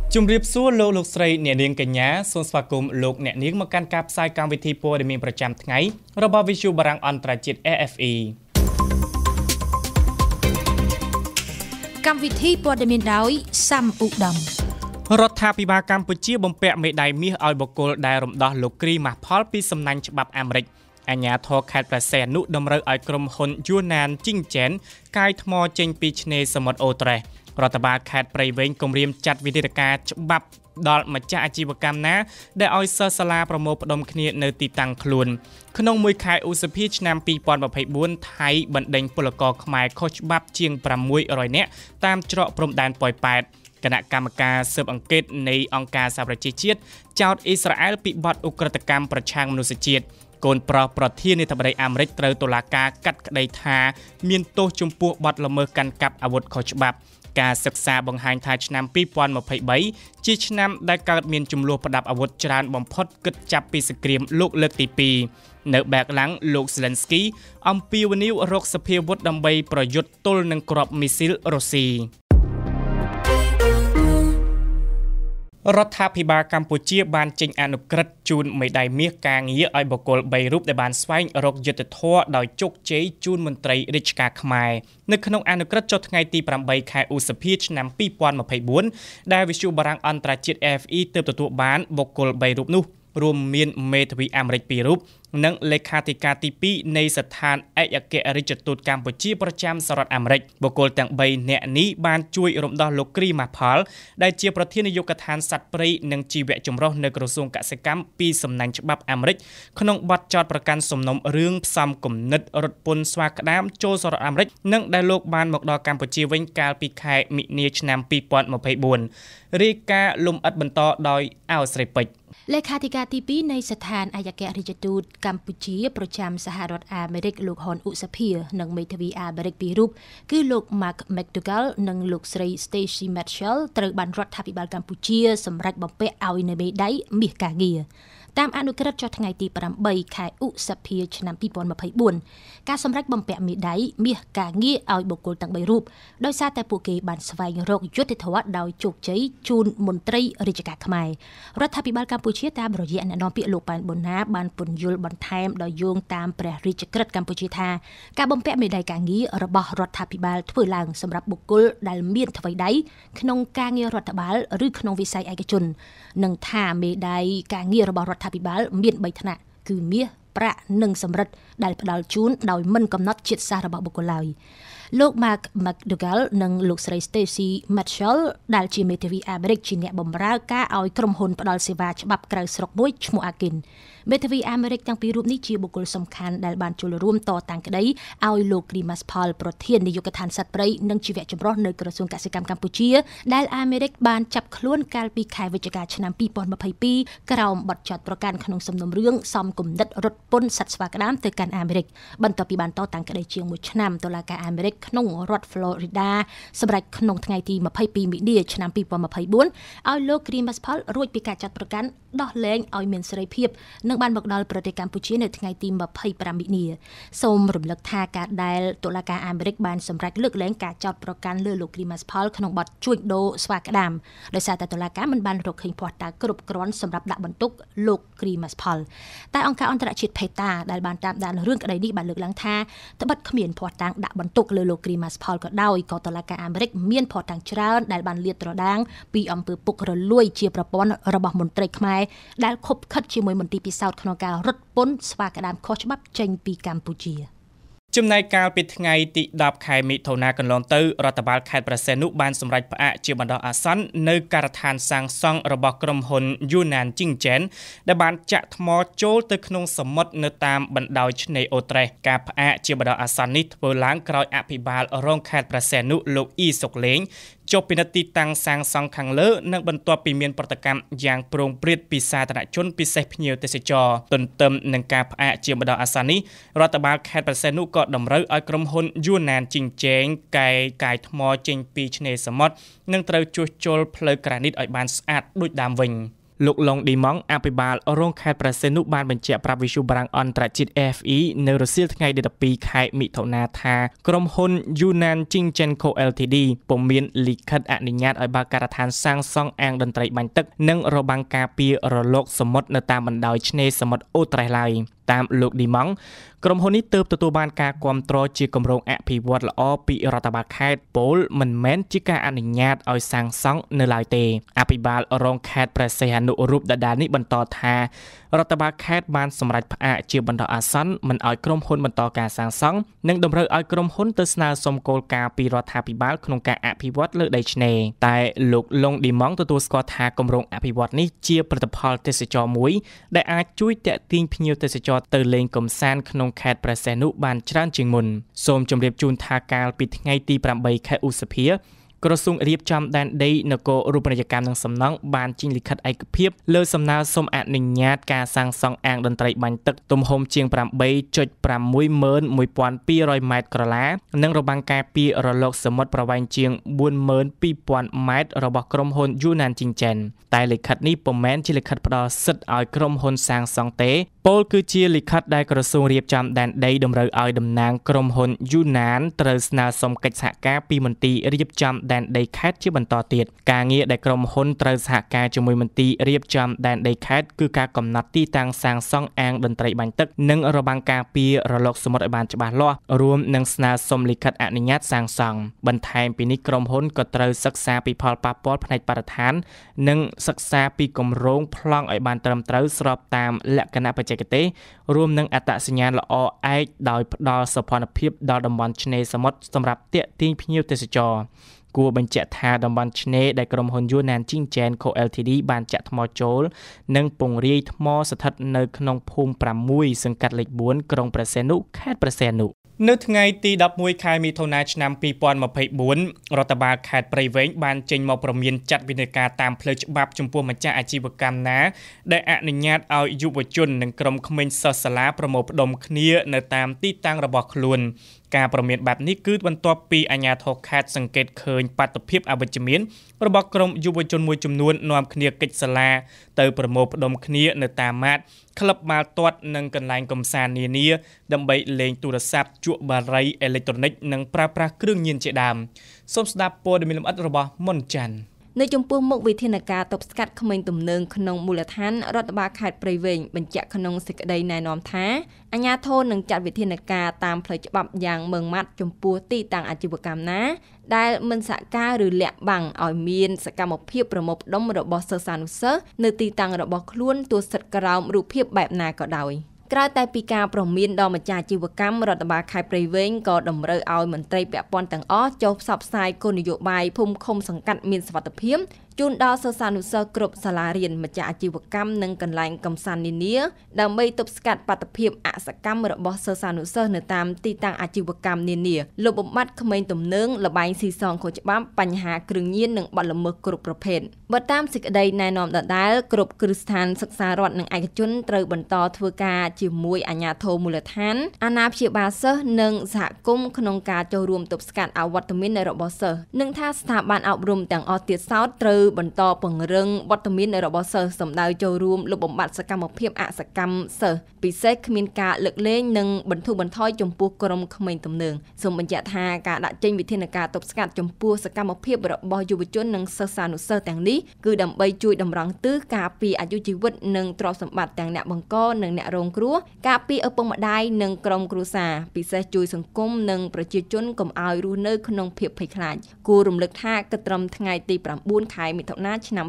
ជំរាបសួរលោកស្រីអ្នកនាងកញ្ញាសូមស្វាគមន៍លោកអ្នកនាងមកកាន់ការផ្សាយកម្មវិធីព័ត៌មានប្រចាំថ្ងៃរបស់ Visu បារាំងអន្តរជាតិ AFE កម្មវិធីព័ត៌មានដោយសាំឧត្តមរដ្ឋាភិបាលកម្ពុជាបំពាក់មេដាយមាសឲ្យបុគ្គលដែលរំដោះលោកគ្រីម៉ាស់ផលពីសំណាញ់ច្បាប់អាមេរិកអាជ្ញាធរខេត្តព្រះសីហនុតម្រូវឲ្យក្រុមហ៊ុនយួនណានជីងចែនកាយថ្មចេញពីឆ្នេរសមុទ្រអូត្រេសរដ្ឋបាលខេត្តព្រៃវែងគម្រាមចាត់វិធានការច្បាប់ដល់ម្ចាស់អាជីវកម្មណាដែលឲ្យសិស្សសាលាប្រមូលផ្ដុំគ្នានៅទីតាំងខ្លួនក្នុងមួយខែឧសភាឆ្នាំ2024ថៃបណ្ដេញពលករខ្មែរខុសច្បាប់ជាង600នាក់តាមច្រកព្រំដែនប៉ោយប៉ែតគណៈកម្មការស៊ើបអង្កេតនៃអង្គការសហប្រជាជាតិចោទអ៊ីស្រាអែលពីបទឧក្រិដ្ឋកម្មប្រឆាំងមនុស្សជាតិកូនប្រុសប្រធានាធិបតីអាមេរិកត្រូវតុលាការកាត់ក្តីថាមានទោសចំពោះបទល្មើសកាន់កាប់អាវុធខុសច្បាប់ការសិក្សាបង្ហាញថាឆ្នាំ2023ជាឆ្នាំដែលកើតមានចំនួនប្រដាប់អាវុធច្រើនបំផុតគិតចាប់ពីសង្គ្រាមលោកលើកទី2នៅបែកឡាំងលោក Zelensky អំពាវនាវរកសភាវុធដើម្បីប្រយុទ្ធទល់នឹងគ្រាប់មីស៊ីលរុស្ស៊ីរដ្ឋាភិបាលកម្ពុជាបានចេញអនុក្រឹត្យជូនមេដាយមាសការងារឲ្យបុគ្គល3រូបដែលបានស្វែងរកយុត្តិធម៌ដោយជោគជ័យជូនមន្ត្រីរាជការខ្មែរនៅក្នុងអនុក្រឹត្យចុះថ្ងៃទី8ខែឧសភាឆ្នាំ2024ដែលវិទ្យុបារាំងអន្តរជាតិ AFE ទើបទទួលបានបុគ្គល3រូបនោះរួមមានមេធាវីអាមេរិក2រូបនិងលេខាធិការទី2នៃស្ថានឯកអគ្គរដ្ឋទូតកម្ពុជាប្រចាំសហរដ្ឋអាមេរិកបុគ្គលទាំង3នាក់នេះបានជួយរំដោះលោកគ្រីម៉ាស់ផលដែលជាប្រធាននាយកដ្ឋានសត្វព្រៃនិងជីវៈចម្រុះនៅក្រសួងកសិកម្មពីសំណាញ់ច្បាប់អាមេរិកក្នុងបទចោទប្រកាន់សំណុំរឿងផ្សំគំនិតរត់ពន្ធស្វាក្តាមចូលសហរដ្ឋអាមេរិកនិងដែលលោកបានមកដល់កម្ពុជាវិញកាលពីខែមិនិនាឆ្នាំ2024រាយការណ៍លំអិតបន្តដោយអោស្រីពេជ្រលេខាធិការទី2នៃស្ថានឯកអគ្គរដ្ឋទូតកម្ពុជាប្រចាំសហរដ្ឋអាមេរិកលោកហ៊ុនឧសភានិងមេធាវីអាមេរិក2រូបគឺលោក Mark McDougall និងលោកស្រី Stacy Mitchell ត្រូវបានរដ្ឋាភិបាលកម្ពុជាសម្រេចបំពាក់ឲ្យនៅមេដៃមាសការងារតាមអនុក្រឹត្យចុះថ្ងៃទី8ខែឧសភាឆ្នាំ2024ការសម្រេចបំពាក់មេដាយមាសការងារឲ្យបុគ្គលទាំង3រូបដោយសារតែពួកគេបានស្វែងរកយុត្តិធម៌ដោយជោគជ័យជូនមន្ត្រីរាជការខ្មែររដ្ឋាភិបាលកម្ពុជាតាមរយៈអ្នកនាំពាក្យលោកប៉ែនប៊ុនណាបានពន្យល់បន្ថែមដោយយោងតាមព្រះរាជក្រឹត្យកម្ពុជាថាការបំពាក់មេដាយការងាររបស់រដ្ឋាភិបាលធ្វើឡើងសម្រាប់បុគ្គលដែលមានថ្វីដៃក្នុងការងាររដ្ឋបាលឬក្នុងវិស័យឯកជននិងថាមេដាយការងាររបស់រដ្ឋាភិបាលមាន3ថ្នាក់គឺមាសប្រាក់និងសំរឹទ្ធដែលផ្ដល់ជូនដោយមិនកំណត់ជាតិសាសន៍របស់បុគ្គលឡើយលោក Mark McDougall និងលោកស្រី Stacy Mitchell ដែលជាមេធាវីអាមេរិកជាអ្នកបម្រើការឲ្យក្រុមហ៊ុនផ្ដល់សេវាច្បាប់ក្រៅស្រុកមួយឈ្មោះ Akin មេធាវីអាមេរិកទាំងពីររូបនេះជាបុគ្គលសំខាន់ដែលបានចូលរួមតតាំងក្តីឲ្យលោក Grimas Paul ប្រធាននាយកដ្ឋានសត្វព្រៃនិងជីវៈចម្រុះនៅក្រសួងកសិកម្មកម្ពុជាដែលអាមេរិកបានចាប់ខ្លួនកាលពីខែវិច្ឆិកាឆ្នាំ2022ក្រោមបទចោទប្រកាន់ក្នុងសំណុំរឿងសំគំនិតរត់ពន្ធសត្វស្វាក្តាមទៅកាន់អាមេរិកបន្ទាប់ពីបានតតាំងក្តីជាង1ឆ្នាំតុលាការអាមេរិកក្នុងរដ្ឋ Florida សម្រាប់ក្នុងថ្ងៃទី22មីនាឆ្នាំ2024ឲ្យលោក Grimas Paul រួចពីការចាត់ប្រកាន់ដោះលែងឲ្យមានសេរីភាពនឹងបានមកដល់ប្រទេសកម្ពុជានៅថ្ងៃទី25មីនាសូមរំលឹកថាការដែលតុលាការអាមេរិកបានសម្រេចលើកលែងការចោទប្រកាន់លើលោក Grimas Paul ក្នុងបទជួញដូរស្វាក្តាមដោយសារតែតុលាការមិនបានរកឃើញភស្តុតាងគ្រប់គ្រាន់សម្រាប់ដាក់បន្ទុកលោក Grimas Paul តែអង្គការអន្តរជាតិ PETA ដែលបានតាមដានរឿងក្តីនេះបានលើកឡើងថាត្បិតគ្មានភស្តុតាងដាក់បន្ទុកលើលោក Grimas Paul ក៏ដោយក៏តុលាការអាមេរិកមានភស្តុតាងច្រើនដែលបានលាតត្រដាងពីអំពើពុករលួយជាប្រព័ន្ធរបស់មន្ត្រីខ្មែរដែលខົບខិតជាមួយមន្ទីរពិសោធន៍ក្នុងការរត់ពន្ធស្វាក្តាមខុសច្បាប់ចេញពីកម្ពុជាចំណែកកាលពីថ្ងៃទី10ខែមិថុនាកន្លងទៅរដ្ឋបាលខេត្តព្រះសីហនុបានសម្រេចផ្អាកជាបណ្ដោះអាសន្ននៅការដ្ឋានសាងសង់របស់ក្រុមហ៊ុន Yunnan Jingchen ដែលបានចាក់ថ្មចូលទៅក្នុងសមុទ្រនៅតាមបណ្ដោយឆ្នេរអូត្រេសការផ្អាកជាបណ្ដោះអាសន្ននេះធ្វើឡើងក្រោយអភិបាលរងខេត្តព្រះសីហនុលោកអ៊ីសុកលេងចុះពិនិត្យទីតាំងសាងសង់ខាងលើនិងបន្ទាប់ពីមានប្រតិកម្មយ៉ាងប្រងព្រាតពីសាធារណជនពិសេសភ្ញៀវទេសចរទន្ទឹមនឹងការផ្អាកជាបណ្ដោះអាសន្ននេះរដ្ឋបាលខេត្តព្រះសីហនុក៏តម្រូវឲ្យក្រុមហ៊ុន Yunnan Jingchen កាយថ្មចេញពីឆ្នេរសមុទ្រនិងត្រូវជួសជុលផ្លូវក្រានីតឲ្យបានស្អាតដូចដើមវិញលោកឡុងឌីម៉ង់អភិបាលរងខេត្តប្រសេនុបានបញ្ជាក់ប្រាប់វិទ្យុបារាំងអន្តរជាតិ AFE នៅរសៀលថ្ងៃទី12ខែមិថុនាថាក្រុមហ៊ុន Yunnan Jingenco Ltd ពុំមានលិខិតអនុញ្ញាតឲ្យបើកការដ្ឋានសាងសង់អាងតន្ត្រីបាញ់ទឹកនិងរបាំងការពាររលកសមុទ្រនៅតាមបណ្ដោយឆ្នេរសមុទ្រអូត្រេសឡើយតាមលោកឌីម៉ង់ក្រុមហ៊ុននេះទើបទទួលបានការគាំទ្រជាគម្រោងអភិវឌ្ឍល្អពីរដ្ឋបាលខេត្តពោលមិនមែនជាការអនុញ្ញាតឲ្យសាងសង់នៅឡើយទេអភិបាលរងខេត្តព្រះសីហនុរូបដដាលនេះបន្តថារដ្ឋបាលខេត្តបានសម្រេចផ្អាកជាបណ្ដោះអាសន្នមិនឲ្យក្រុមហ៊ុនបន្តការសាងសង់និងតម្រូវឲ្យក្រុមហ៊ុនទៅស្នើសុំគោលការណ៍ពីរដ្ឋាភិបាលក្នុងការអភិវឌ្ឍលើដីឆ្នេរតែលោកឡុងឌីម៉ង់ទទួលស្គាល់ថាគម្រោងអភិវឌ្ឍនេះជាផលិតផលទេសចរមួយដែលអាចជួយទាក់ទាញភ្ញៀវទេសចរទៅលេងកម្សាន្តក្នុងខេត្តព្រះសីហនុបានច្រើនជាងមុនសូមជម្រាបជូនថាកាលពីថ្ងៃទី8ខែឧសភាក្រសួងរៀបចំដែនដីនគររូបនីយកម្មនិងសំណង់បានចេញលិខិតឯកភាពលើសំណើសុំអនុញ្ញាតការសាងសង់អាងតន្ត្រីបាញ់ទឹកទំហំជាង 8.61200 ម៉ែត្រក្រឡានិងរបាំងការពាររលកសមុទ្រប្រវែងជាង 42000 ម៉ែត្ររបស់ក្រុមហ៊ុន Yunnan Jinchen តែលិខិតនេះពុំមែនជាលិខិតផ្ដល់សិទ្ធិឲ្យក្រុមហ៊ុនសាងសង់ទេពោលគឺជាលិខិតដែលក្រសួងរៀបចំដែនដីតម្រូវឲ្យតំណាងក្រុមហ៊ុន Yunnan ត្រូវស្នើសុំកិច្ចសហការពីមន្ទីររៀបចំដែនដីខេត្តជាបន្តទៀតការងារដែលក្រុមហ៊ុនត្រូវសហការជាមួយមន្ទីររៀបចំដែនដីខេត្តគឺការកំណត់ទីតាំងសាងសង់អាងតន្ត្រីបាញ់ទឹកនិងរបាំងការពាររលកសមុទ្រឲ្យបានច្បាស់លាស់រួមនឹងស្នើសុំលិខិតអនុញ្ញាតសាងសង់បន្ថែមពីនេះក្រុមហ៊ុនក៏ត្រូវសិក្សាពីផលប៉ះពាល់ផ្នែកបរិស្ថាននិងសិក្សាពីគម្រោងប្លង់ឲ្យបានត្រឹមត្រូវស្របតាមលក្ខណៈបច្ចេកទេសរួមនឹងអត្តសញ្ញាណល្អឯកដោយផ្ដល់សោភ័ណភាពដល់តំបន់ឆ្នេរសមុទ្រសម្រាប់ទាក់ទាញភ្ញៀវទេសចរគួរបញ្ជាក់ថាតំបន់ឆ្នេរដែលក្រុមហ៊ុន Yunnan Jingenco Ltd បានចាក់ថ្មចូលនិងពង្រាយថ្មស្ថិតនៅក្នុងភូមិ6សង្កាត់លេខ4ក្រុងព្រះសីហនុខេត្តព្រះសីហនុនៅថ្ងៃទី11ខែមិថុនាឆ្នាំ2024រដ្ឋបាលខេត្តព្រៃវែងបានចេញមកព្រមានចាត់វិធានការតាមផ្លូវច្បាប់ចំពោះម្ចាស់អាជីវកម្មណាដែលអនុញ្ញាតឲ្យយុវជននិងក្រុមក្មេងសិស្សសាលាប្រមូលផ្ដុំគ្នានៅតាមទីតាំងរបស់ខ្លួនការព្រមានបែបនេះគឺបន្ទាប់ពីអាជ្ញាធរខេត្តសង្កេតឃើញបាតុភិបអវិជ្ជមានរបស់ក្រុមយុវជនមួយចំនួននាំគ្នាកិច្ចសាលាទៅប្រមូលផ្ដុំគ្នានៅតាមម៉ាតក្លឹបបាល់ទាត់និងកន្លែងកម្សាន្តនានាដើម្បីលេងទូរស័ព្ទជក់បារីអេឡិចត្រូនិកនិងប្រើប្រាស់គ្រឿងញៀនជាដើមសូមស្ដាប់ព័ត៌មានលម្អិតរបស់មុនច័ន្ទនៅចំពោះមុខវិធានការទប់ស្កាត់ក្មេងទំនើងក្នុងមូលដ្ឋានរដ្ឋបាលខេត្តព្រៃវែងបញ្ជាក់ក្នុងសេចក្តីណែនាំថាអាជ្ញាធរនឹងចាត់វិធានការតាមផ្លូវច្បាប់យ៉ាងម៉ឺងម៉ាត់ចំពោះទីតាំងអាជីវកម្មណាដែលមិនសហការឬលាក់បាំងឲ្យមានសកម្មភាពប្រមូលផ្ដុំរបស់សិស្សានុសិស្សនៅទីតាំងរបស់ខ្លួនទោះស្ថិតក្រោមរូបភាពបែបណាក៏ដោយក្រៅតែពីការប្រមានដល់ម្ចាស់អាជីវកម្មរដ្ឋបាលខេត្តព្រៃវែងក៏តម្រូវឲ្យមន្ត្រីពាក់ព័ន្ធទាំងអស់ចុះផ្សព្វផ្សាយគោលនយោបាយភូមិឃុំសង្កាត់មានសុវត្ថិភាពជូនដល់សិស្សានុសិស្សគ្រប់សាលារៀនម្ចាស់អាជីវកម្មនិងកន្លែងកម្សាន្តនានាដើម្បីទប់ស្កាត់បាតុភិបអសកម្មរបស់សិស្សានុសិស្សនៅតាមទីតាំងអាជីវកម្មនានាលុបបំបាត់ក្មេងទំនើងលបែងស៊ីសងខុសច្បាប់បញ្ហាគ្រឿងញៀននិងបទល្មើសគ្រប់ប្រភេទបើតាមសេចក្តីណែនាំដដែលគ្រប់គ្រឹះស្ថានសិក្សារដ្ឋនិងឯកជនត្រូវបន្តធ្វើការជាមួយអាជ្ញាធរមូលដ្ឋានអាណាព្យាបាលសិស្សនិងសហគមន៍ក្នុងការចូលរួមទប់ស្កាត់អវត្តមានរបស់សិស្សនិងថាស្ថាប័នអប់រំទាំងអស់ទៀតសោតត្រូវបន្តពង្រឹងវត្តមានរបស់សិស្សសម្ដៅចូលរួមលុបបំបាត់សកម្មភាពអសកម្មសិស្សពិសេសគ្មានការលើកលែងនិងបន្ធូរបន្ថយចំពោះក្រុមក្មេងទំនើងសូមបញ្ជាក់ថាការដាក់ចេញវិធានការទប់ស្កាត់ចំពោះសកម្មភាពរបស់យុវជននិងសិស្សានុសិស្សទាំងនេះគឺដើម្បីជួយតម្រង់ទិសការពារអាយុជីវិតនិងទ្រព្យសម្បត្តិទាំងអ្នកបង្កនិងអ្នករងគ្រោះការពារឪពុកម្ដាយនិងក្រុមគ្រួសារពិសេសជួយសង្គមនិងប្រជាជនកុំឲ្យរស់នៅក្នុងភាពភ័យខ្លាចគួររំលឹកថាគិតត្រឹមថ្ងៃទី9ខែមិថុនាឆ្នាំ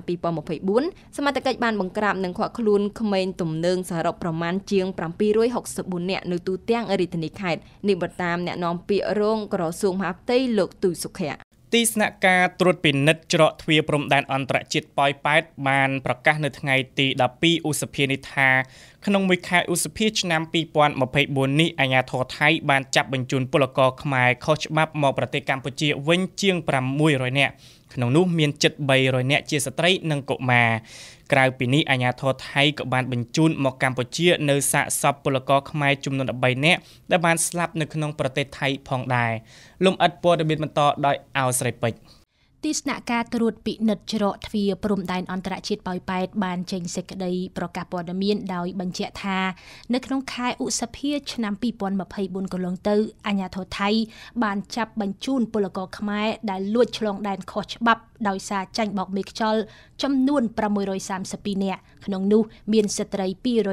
2024សមត្ថកិច្ចបានបង្ក្រាបនិងឃាត់ខ្លួនក្មេងទំនើងសរុបប្រមាណជាង764នាក់នៅទូទាំងរាជធានីខេត្តនេះបើតាមអ្នកនាំពាក្យរងក្រសួងមហាផ្ទៃលោកទូចសុខៈទីស្នាក់ការត្រួតពិនិត្យច្រកទ្វារព្រំដែនអន្តរជាតិប៉ោយប៉ែតបានប្រកាសនៅថ្ងៃទី12ឧសភានេះថាក្នុងមួយខែឧសភាឆ្នាំ2024នេះអាជ្ញាធរថៃបានចាប់បញ្ជូនពលករខ្មែរខុសច្បាប់មកប្រទេសកម្ពុជាវិញជាង600នាក់ក្នុងនោះមានជិត300នាក់ជាស្ត្រីនិងកុមារក្រៅពីនេះអាជ្ញាធរថៃក៏បានបញ្ជូនមកកម្ពុជានៅសាកសពពលករខ្មែរចំនួន13នាក់ដែលបានស្លាប់នៅក្នុងប្រទេសថៃផងដែរលំអិតព័ត៌មានបន្តដោយអោស្រីពេជ្រទីស្នាក់ការត្រួតពិនិត្យច្រកទ្វារព្រំដែនអន្តរជាតិប៉ោយប៉ែតបានចេញសេចក្តីប្រកាសព័ត៌មានដោយបញ្ជាក់ថានៅក្នុងខែឧសភាឆ្នាំ2024កន្លងទៅអាជ្ញាធរថៃបានចាប់បញ្ជូនពលករខ្មែរដែលលួចឆ្លងដែនខុសច្បាប់ដោយសារចាញ់បោកមេខ្យល់ចំនួន632នាក់ក្នុងនោះមានស្ត្រី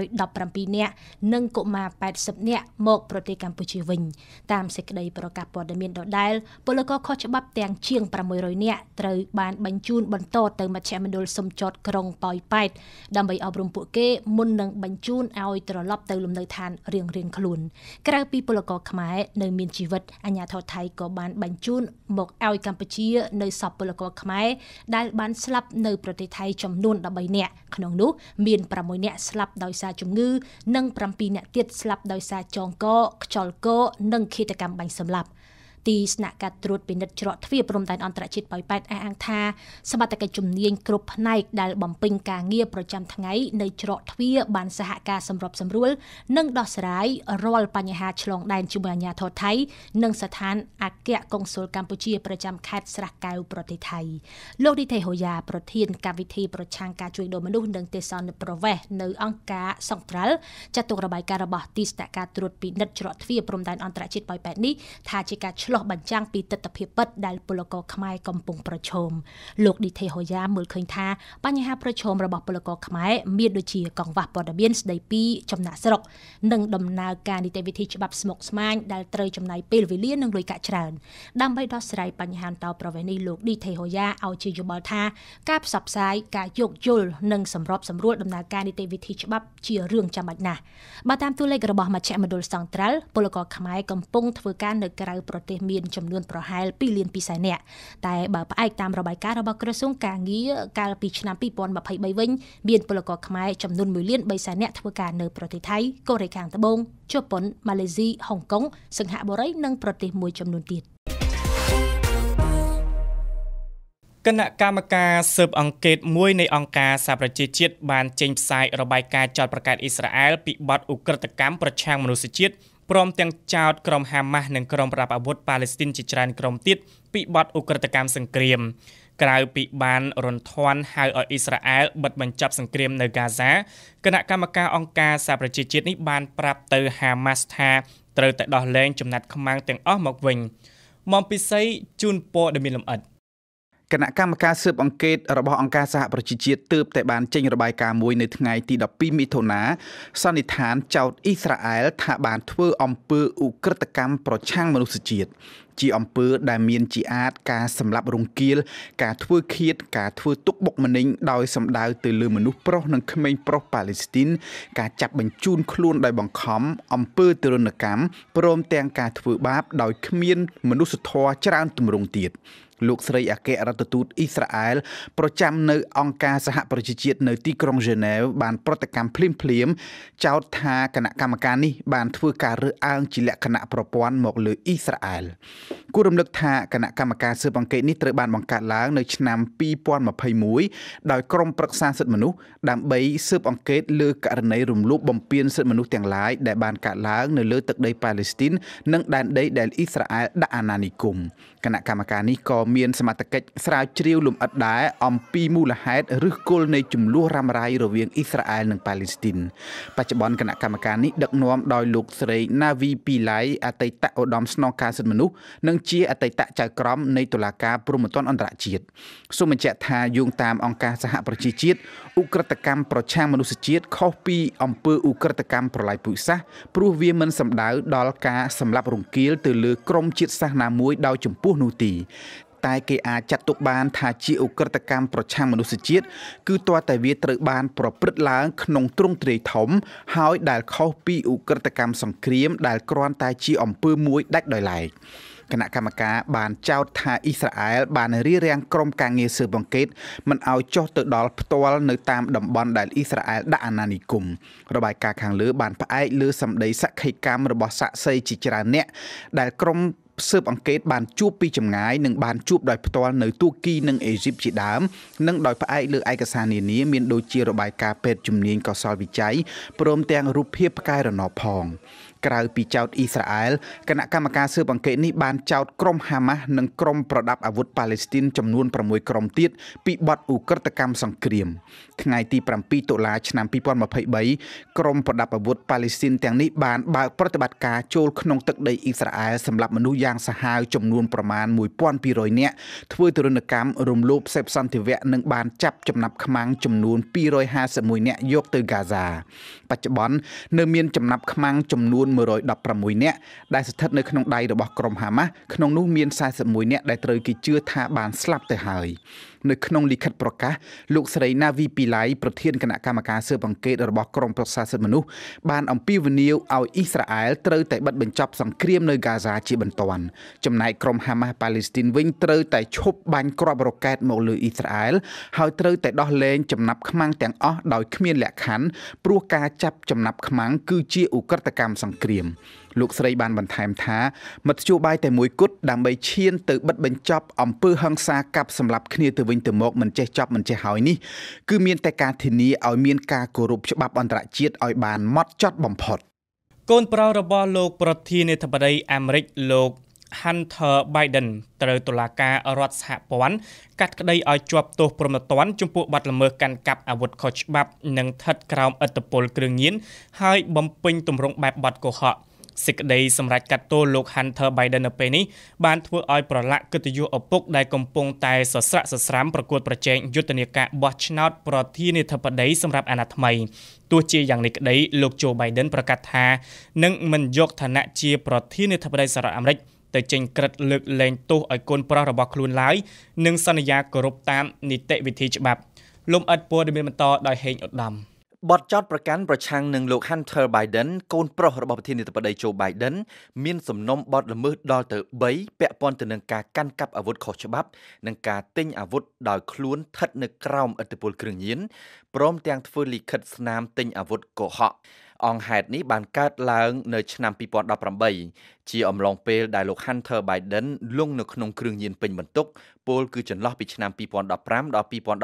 217នាក់និងកុមារ80នាក់មកប្រទេសកម្ពុជាវិញតាមសេចក្តីប្រកាសព័ត៌មានដដែលពលករខុសច្បាប់ទាំងជាង600នាក់ត្រូវបានបញ្ជូនបន្តទៅមជ្ឈមណ្ឌលសុំចតក្រុងប៉ោយប៉ែតដើម្បីអប់រំពួកគេមុននឹងបញ្ជូនឲ្យត្រឡប់ទៅលំនៅឋានរៀងៗខ្លួនក្រៅពីពលករខ្មែរនៅមានជីវិតអាជ្ញាធរថៃក៏បានបញ្ជូនមកឲ្យកម្ពុជានៅសពពលករខ្មែរដែលបានស្លាប់នៅប្រទេសថៃចំនួន13នាក់ក្នុងនោះមាន6នាក់ស្លាប់ដោយសារជំងឺនិង7នាក់ទៀតស្លាប់ដោយសារចងកខ្យល់កនិងឃាតកម្មបាញ់សម្លាប់ទីស្នាក់ការត្រួតពិនិត្យច្រកទ្វារព្រំដែនអន្តរជាតិប៉ោយប៉ែតអះអាងថាសមត្ថកិច្ចជំនាញគ្រប់ផ្នែកដែលបំពេញការងារប្រចាំថ្ងៃនៅច្រកទ្វារបានសហការសម្របសម្រួលនិងដោះស្រាយរាល់បញ្ហាឆ្លងដែនជាមួយអាជ្ញាធរថៃនិងស្ថានអគ្គកុងស៊ុលកម្ពុជាប្រចាំខេត្តស្រះកែវប្រទេសថៃលោកឌីថេហូយ៉ាប្រធានកម្មវិធីប្រឆាំងការជួញដូរមនុស្សនិងទេសនប្រវេសនៅអង្គការសង្ត្រាល់ចាត់ទុករបាយការណ៍របស់ទីស្នាក់ការត្រួតពិនិត្យច្រកទ្វារព្រំដែនអន្តរជាតិប៉ោយប៉ែតនេះថាជាការឆ្លុះបញ្ចាំងពីទស្សនវិជ្ជាពិតដែលពលករខ្មែរកំពុងប្រឈមលោកឌីថេហូយ៉ាមើលឃើញថាបញ្ហាប្រឈមរបស់ពលករខ្មែរមានដូចជាកង្វះព័ត៌មានស្ដីពីចំណាក់ស្រុកនិងដំណើរការនីតិវិធីច្បាប់ស្មុគស្មាញដែលត្រូវចំណាយពេលវេលានិងលុយកាក់ច្រើនដើម្បីដោះស្រាយបញ្ហាអន្តោប្រវេសន៍នេះលោកឌីថេហូយ៉ាឲ្យជាយោបល់ថាការផ្សព្វផ្សាយការយោគយល់និងសម្របសម្រួលដំណើរការនីតិវិធីច្បាប់ជារឿងចាំបាច់ណាស់បើតាមតួលេខរបស់មជ្ឈមណ្ឌលសង្ត្រាល់ពលករខ្មែរកំពុងធ្វើការនៅក្រៅប្រទេសមានចំនួនប្រហែល2លាន2សែននាក់តែបើផ្អែកតាមរបាយការណ៍របស់ក្រសួងការងារកាលពីឆ្នាំ2023វិញមានពលករខ្មែរចំនួន1លាន3សែននាក់ធ្វើការនៅប្រទេសថៃកូរ៉េខាងត្បូងជប៉ុនម៉ាឡេស៊ីហុងកុងសិង្ហបុរីនិងប្រទេសមួយចំនួនទៀតគណៈកម្មការស៊ើបអង្កេតមួយនៃអង្គការសហប្រជាជាតិបានចេញផ្សាយរបាយការណ៍ចោទប្រកាន់អ៊ីស្រាអែលពីបទឧក្រិដ្ឋកម្មប្រឆាំងមនុស្សជាតិព្រមទាំងចោទក្រុមហាម៉ាស់និងក្រុមប្រដាប់អាវុធប៉ាឡេស្ទីនជាច្រើនក្រុមទៀតពីបទឧក្រិដ្ឋកម្មសង្គ្រាមក្រៅពីបានរន្ធ័នហៅឲ្យអ៊ីស្រាអែលបិទបញ្ចប់សង្គ្រាមនៅហ្គាហ្សាគណៈកម្មការអង្គការសហប្រជាជាតិនេះបានប្រាប់ទៅហាម៉ាស់ថាត្រូវតែដោះលែងចំណាត់ខ្មាំងទាំងអស់មកវិញមកពិសីជូនពរដែលមានលម្អិតគណៈកម្មការស៊ើបអង្កេតរបស់អង្គការសហប្រជាជាតិទើបតែបានចេញរបាយការណ៍មួយនៅថ្ងៃទី12មិថុនាសន្និដ្ឋានចោទអ៊ីស្រាអែលថាបានធ្វើអំពើឧក្រិដ្ឋកម្មប្រឆាំងមនុស្សជាតិជាអំពើដែលមានជាអាចការសម្លាប់រង្គាលការធ្វើឃាតការធ្វើទុកបុកម្នេញដោយសម្ដៅទៅលើមនុស្សប្រុសនិងក្មេងប្រុសប៉ាឡេស្ទីនការចាប់បញ្ជូនខ្លួនដោយបង្ខំអំពើទរណកម្មព្រមទាំងការធ្វើបាបដោយគ្មានមនុស្សធម៌ច្រើនទម្រង់ទៀតលោកស្រីអគ្គរដ្ឋទូតអ៊ីស្រាអែលប្រចាំនៅអង្គការសហប្រជាជាតិនៅទីក្រុងហ្សឺណែវបានប្រតិកម្មភ្លាមៗចោទថាគណៈកម្មការនេះបានធ្វើការរើសអើងជាលក្ខណៈប្រព័ន្ធមកលើអ៊ីស្រាអែលគួររំលឹកថាគណៈកម្មការស៊ើបអង្កេតនេះត្រូវបានបង្កើតឡើងនៅឆ្នាំ2021ដោយក្រុមប្រឹក្សាសិទ្ធិមនុស្សដើម្បីស៊ើបអង្កេតលើករណីរំលោភបំពានសិទ្ធិមនុស្សទាំងឡាយដែលបានកើតឡើងនៅលើទឹកដីប៉ាឡេស្ទីននិងដែនដីដែលអ៊ីស្រាអែលដាក់អាណានិគមគណៈកម្មការនេះក៏មានសមត្ថកិច្ចស្រាវជ្រាវលម្អិតដែរអំពីមូលហេតុឬគល់នៃចំនួនរ៉ាំរ៉ៃរវាងអ៊ីស្រាអែលនិងប៉ាឡេស្ទីនបច្ចុប្បន្នគណៈកម្មការនេះដឹកនាំដោយលោកស្រី Navi Pillay អតីតឧត្តមស្នងការសិទ្ធិមនុស្សនិងជាអតីតចៅក្រមនៃតុលាការព្រហ្មទណ្ឌអន្តរជាតិសូមបញ្ជាក់ថាយោងតាមអង្គការសហប្រជាជាតិឧក្រិដ្ឋកម្មប្រឆាំងមនុស្សជាតិខុសពីអំពើឧក្រិដ្ឋកម្មប្រល័យពូជសាសន៍ព្រោះវាមិនសំដៅដល់ការសម្លាប់រង្គាលទៅលើក្រុមជាតិសាសន៍ណាមួយដោយចម្ពោះនោះទេតែគេអាចចាត់ទុកបានថាជាឧក្រិដ្ឋកម្មប្រឆាំងមនុស្សជាតិគឺទាល់តែវាត្រូវបានប្រព្រឹត្តឡើងក្នុងទ្រង់ទ្រាយធំហើយដែលខុសពីឧក្រិដ្ឋកម្មសង្គ្រាមដែលគ្រាន់តែជាអំពើមួយដាច់ដោយឡែកគណៈកម្មការបានចោទថាអ៊ីស្រាអែលបានរារាំងក្រុមការងារស៊ើបអង្កេតមិនឲ្យចុះទៅដល់ផ្ទាល់នៅតាមតំបន់ដែលអ៊ីស្រាអែលដាក់អាណានិគមរបាយការណ៍ខាងលើបានផ្អែកលើសម្ដីសក្ខីកម្មរបស់សាក្សីជាច្រើនអ្នកដែលក្រុមស៊ើបអង្កេតបានជួបពីចម្ងាយនិងបានជួបដោយផ្ទាល់នៅទូគីនិងអេស៊ីបជាដើមនិងដោយផ្អែកលើឯកសារនានាមានដូចជារបាយការណ៍ពេទ្យជំនាញកោសលវិច័យព្រមទាំងរូបភាពផ្កាយរណបផងក្រៅពីចោទអ៊ីស្រាអែលគណៈកម្មការស៊ើបអង្កេតនេះបានចោទក្រុមហាម៉ាស់និងក្រុមប្រដាប់អាវុធប៉ាឡេស្ទីនចំនួន6ក្រុមទៀតពីបទឧក្រិដ្ឋកម្មសង្គ្រាមថ្ងៃទី7តុលាឆ្នាំ2023ក្រុមប្រដាប់អាវុធប៉ាឡេស្ទីនទាំងនេះបានបើកប្រតិបត្តិការចូលក្នុងទឹកដីអ៊ីស្រាអែលសម្រាប់មនុស្សយ៉ាងសាហាវចំនួនប្រមាណ1200នាក់ធ្វើទរណកម្មរំលោភសេពសន្តិវៈនិងបានចាប់ចំណាប់ខ្មាំងចំនួន251នាក់យកទៅហ្គាហ្សាបច្ចុប្បន្ននៅមានចំណាប់ខ្មាំងចំនួន116នាក់ដែលស្ថិតនៅក្នុងដៃរបស់ក្រុមហាម៉ាស់ក្នុងនោះមាន41នាក់ដែលត្រូវគេជឿថាបានស្លាប់ទៅហើយនៅក្នុងលិខិតប្រកាសលោកស្រី Navi Pillay ប្រធានគណៈកម្មការស៊ើបអង្កេតរបស់ក្រមប្រឹក្សាសិទ្ធិមនុស្សបានអំពាវនាវឲ្យអ៊ីស្រាអែលត្រូវតែបិទបញ្ចប់សង្គ្រាមនៅហ្គាហ្សាជាបន្ទាន់ចំណែកក្រុមហាម៉ាស់ប៉ាឡេស្ទីនវិញត្រូវតែឈប់បាញ់គ្រាប់រ៉ុកែតមកលើអ៊ីស្រាអែលហើយត្រូវតែដោះលែងចំណាប់ខ្មាំងទាំងអស់ដោយគ្មានលក្ខខណ្ឌព្រោះការចាប់ចំណាប់ខ្មាំងគឺជាឧក្រិដ្ឋកម្មសង្គ្រាមលោកស្រីបានបន្ថែមថាមធ្យោបាយតែមួយគត់ដើម្បីឈានទៅបិទបញ្ចប់អំពើហិង្សាកាប់សម្លាប់គ្នាទៅវិញទៅមកមិនចេះចប់មិនចេះហើយនេះគឺមានតែការធានាឲ្យមានការគោរពច្បាប់អន្តរជាតិឲ្យបានម៉ត់ចត់បំផុតកូនប្រុសរបស់លោកប្រធានាធិបតីអាមេរិកលោក Hunter Biden ត្រូវតុលាការរដ្ឋសហព័ន្ធកាត់ក្តីឲ្យជាប់ទោសព្រហ្មទណ្ឌចំពោះបទល្មើសកាន់កាប់អាវុធខុសច្បាប់និងស្ថិតក្រោមឥទ្ធិពលគ្រឿងញៀនហើយបំពេញទម្រង់បែបបទកុហកសេចក្តីសម្រេចកាត់ទោសលោក Hunter Biden នៅពេលនេះបានធ្វើឲ្យប្រឡាក់កិត្តិយសឪពុកដែលកំពុងតែសស្រាក់សស្រាំប្រកួតប្រជែងយុទ្ធនាការបោះឆ្នោតប្រធានាធិបតីសម្រាប់អាណត្តិថ្មីទោះជាយ៉ាងនេះក្តីលោក Joe Biden ប្រកាសថានឹងមិនយកឋានៈជាប្រធានាធិបតីសហរដ្ឋអាមេរិកទៅចេញក្រឹត្យលើកលែងទោសឲ្យកូនប្រុសរបស់ខ្លួនឡើយនិងសន្យាគោរពតាមនីតិវិធីច្បាប់លំអិតព័ត៌មានបន្តដោយហេងឧត្តមបទចោទប្រកាន់ប្រឆាំងនឹងលោក Hunter Biden កូនប្រុសរបស់ប្រធានាធិបតី Joe Biden មានសំណុំបទល្មើសដល់ទៅ3ពាក់ព័ន្ធទៅនឹងការកាន់កាប់អាវុធខុសច្បាប់និងការទិញអាវុធដោយខ្លួនស្ថិតនៅក្រោមឥទ្ធិពលគ្រឿងញៀនព្រមទាំងធ្វើលិខិតស្នាមទិញអាវុធកុហកអង្គហេតុនេះបានកើតឡើងនៅឆ្នាំ2018ជាអំឡុងពេលដែលលោក Hunter Biden លង់នៅក្នុងគ្រឿងញៀនពេញបន្ទុកពលគឺចន្លោះពីឆ្នាំ2015ដល់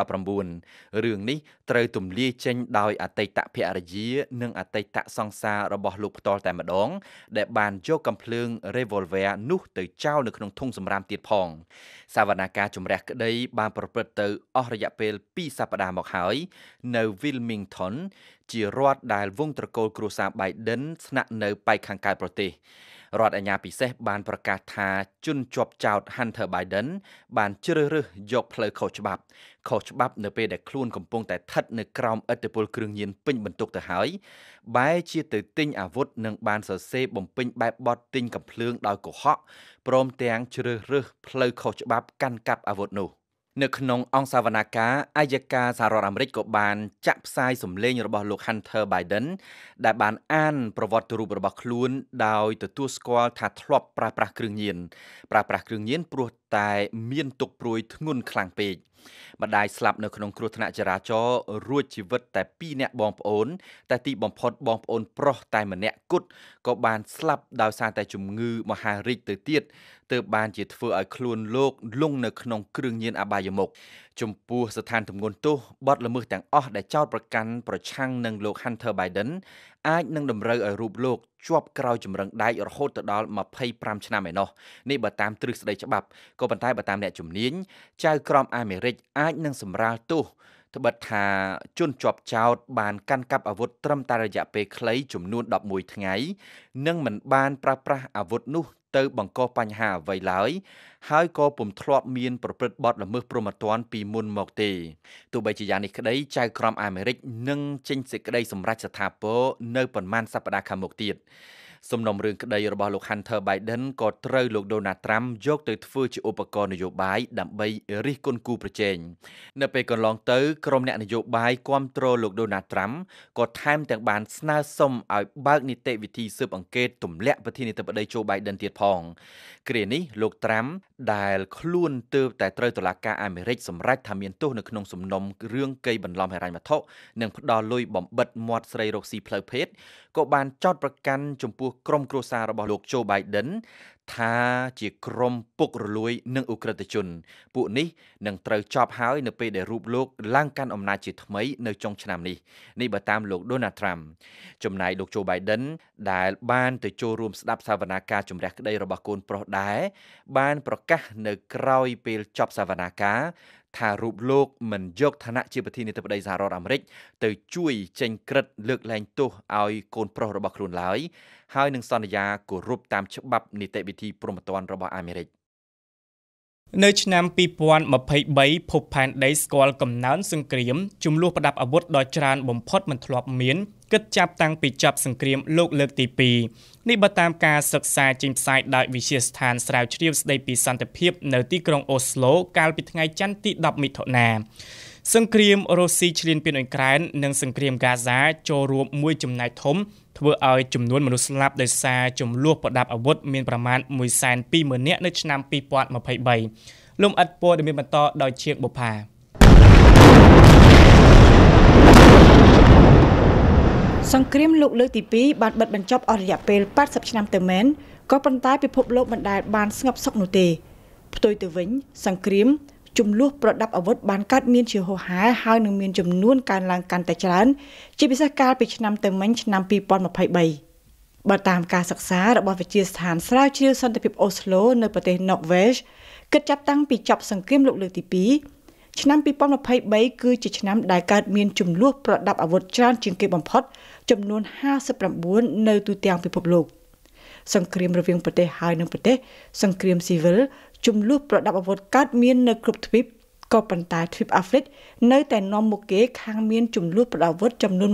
2019រឿងនេះត្រូវទម្លាយចេញដោយអតីតភរិយានិងអតីតសង្សាររបស់លោកផ្ទាល់តែម្ដងដែលបានយកកាំភ្លើង revolver នោះទៅចោលនៅក្នុងធុងសំរាមទៀតផងសវនាការជំរះក្តីបានប្រព្រឹត្តទៅអស់រយៈពេល2សប្តាហ៍មកហើយនៅ Wilmington ជារដ្ឋដែលវងត្រកូលគ្រួសារ Biden ស្នាក់នៅប៉ែកខាងកើតប្រទេសរដ្ឋអាជ្ញាពិសេសបានប្រកាសថាជនជាប់ចោទ Hunter Biden បានជ្រើសរើសយកផ្លូវខុសច្បាប់នៅពេលដែលខ្លួនកំពុងតែស្ថិតនៅក្រោមឥទ្ធិពលគ្រឿងញៀនពេញបន្ទុកទៅហើយបែរជាទៅទិញអាវុធនិងបានសរសេរបំពេញបែបបទទិញកាំភ្លើងដោយកុហកព្រមទាំងជ្រើសរើសផ្លូវខុសច្បាប់កាន់កាប់អាវុធនោះនៅក្នុងអង្គសវនាការអាយកាសហរដ្ឋអាមេរិកក៏បានចាក់ផ្សាយសម្លេងរបស់លោក Hunter Biden ដែលបានអានប្រវត្តិរូបរបស់ខ្លួនដោយទទួលស្គាល់ថាធ្លាប់ប្រើប្រាស់គ្រឿងញៀនព្រោះតែមានទុក្ខព្រួយធ្ងន់ខ្លាំងពេកម្ដាយស្លាប់នៅក្នុងគ្រោះថ្នាក់ចរាចរណ៍រួចជីវិតតែ2នាក់បងប្អូនតែទីបំផុតបងប្អូនប្រុសតែម្នាក់គត់ក៏បានស្លាប់ដោយសារតែជំងឺមហារីកទៅទៀតទើបបានជាធ្វើឲ្យខ្លួនលោកលង់នៅក្នុងគ្រឿងញៀនអបាយមុខចំពោះស្ថានទម្ងន់ទោសបទល្មើសទាំងអស់ដែលចោទប្រកាន់ប្រឆាំងនឹងលោក Hunter Biden អាចនឹងតម្រូវឲ្យរូបលោកជាប់ក្រោយចម្រឹងដែករហូតដល់25ឆ្នាំឯណោះនេះបើតាមទ្រឹស្ដីច្បាប់ក៏ប៉ុន្តែបើតាមអ្នកជំនាញចៅក្រមអាមេរិកអាចនឹងសម្រាលទោសត្បិតថាជនជាប់ចោទបានកាន់កាប់អាវុធត្រឹមតែរយៈពេលខ្លីចំនួន11ថ្ងៃនិងមិនបានប្រើប្រាស់អាវុធនោះទៅបង្កបញ្ហាអ្វីឡើយហើយក៏ពុំធ្លាប់មានប្រព្រឹត្តបទល្មើសព្រហ្មទណ្ឌពីមុនមកទេទោះបីជាយ៉ាងនេះក្តីចៅក្រមអាមេរិកនឹងចេញសេចក្តីសម្រេចស្ថាពរនៅប៉ុន្មានសប្តាហ៍ខាងមុខទៀតសំណុំរឿងក្តីរបស់លោក Hunter Biden ក៏ត្រូវលោក Donald Trump យកទៅធ្វើជាឧបករណ៍នយោបាយដើម្បីរិះគន់គូប្រជែងនៅពេលកន្លងទៅក្រុមអ្នកនយោបាយគាំទ្រលោក Donald Trump ក៏ថែមទាំងបានស្នើសុំឲ្យបើកនីតិវិធីស៊ើបអង្កេតទម្លាក់ប្រធានាធិបតី Joe Biden ទៀតផងគ្រានេះលោក Trump ដែលខ្លួនទើបតែត្រូវតុលាការអាមេរិកសម្រេចថាមានទោសនៅក្នុងសំណុំរឿងកេរបន្លំហិរញ្ញវត្ថុនិងផ្ដាល់លុយបំបិតមាត់ស្រីរកស៊ីផ្លូវភេទក៏បានចោទប្រកាន់ចំពោះក្រុមគ្រួសាររបស់លោក Joe Biden ថាជាក្រុមពុករលួយនិងឧក្រិដ្ឋជនពួកនេះនឹងត្រូវចប់ហើយនៅពេលដែលរូបលោកឡើងកាន់អំណាចជាថ្មីនៅចុងឆ្នាំនេះបើតាមលោក Donald Trump ចំណែកលោក Joe Biden ដែលបានទៅចូលរួមស្ដាប់សវនាការជំរះក្តីរបស់កូនប្រុសដែរបានប្រកាសនៅក្រោយពេលចប់សវនាការថារូបលោកមិនយកឋានៈជាប្រធានាធិបតីសហរដ្ឋអាមេរិកទៅជួយចេញក្រឹត្យលើកលែងទោសឲ្យកូនប្រុសរបស់ខ្លួនឡើយហើយនឹងសន្យាគោរពតាមច្បាប់នីតិវិធីព្រហ្មទណ្ឌរបស់អាមេរិកនៅឆ្នាំ2023ភពផែនដីស្គាល់កំណើនសង្គ្រាមជំលោះប្រដាប់អាវុធដ៏ច្រើនបំផុតមិនធ្លាប់មានគិតចាប់តាំងពីចប់សង្គ្រាមលោកលើកទី2នេះបើតាមការសិក្សាចេញផ្សាយដោយវិទ្យាស្ថានស្រាវជ្រាវស្ដីពីសន្តិភាពនៅទីក្រុងអូស្លូកាលពីថ្ងៃច័ន្ទទី10មិថុនាសង្គ្រាមរុស្ស៊ីឈ្លានពានអ៊ុយក្រែននិងសង្គ្រាមហ្គាហ្សាចូលរួមមួយចំណែកធំធ្វើឲ្យចំនួនមនុស្សស្លាប់ដោយសារចំនួនប្រដាប់អាវុធមានប្រមាណ 120,000 នាក់នៅឆ្នាំ2023លំអិតព័ត៌មានបន្តដោយជាងបុប្ផាសង្គ្រាមលោកលើកទី2បានបិទបញ្ចប់អស់រយៈពេល80ឆ្នាំទៅមែនក៏ប៉ុន្តែពិភពលោកមិនដែលបានស្ងប់សុខនោះទេផ្ទុយទៅវិញសង្គ្រាមជំលោះប្រដាប់អាវុធបានកើតមានជាហូរហែហើយនឹងមានចំនួនកើនឡើងកាន់តែច្រើនជាពិសេសកាលពីឆ្នាំទៅមិញឆ្នាំ2023បើតាមការសិក្សារបស់វិទ្យាស្ថានស្រាវជ្រាវសន្តិភាពអូស្លូនៅប្រទេសណ័រវេសគិតចាប់តាំងពីចប់សង្គ្រាមលោកលើកទី2ឆ្នាំ2023គឺជាឆ្នាំដែលកើតមានចំនួនប្រដាប់អាវុធច្រើនជាងគេបំផុតចំនួន59នៅទូទាំងពិភពលោកសង្គ្រាមរវាងប្រទេសហើយនិងប្រទេសសង្គ្រាមស៊ីវិលចំនួនប្រដាប់អាវុធកើតមាននៅគ្រប់ទ្វីបក៏ប៉ុន្តែទ្វីបអាហ្វ្រិកនៅតែនាំមុខគេខាងមានចំនួនប្រដាប់អាវុធចំនួន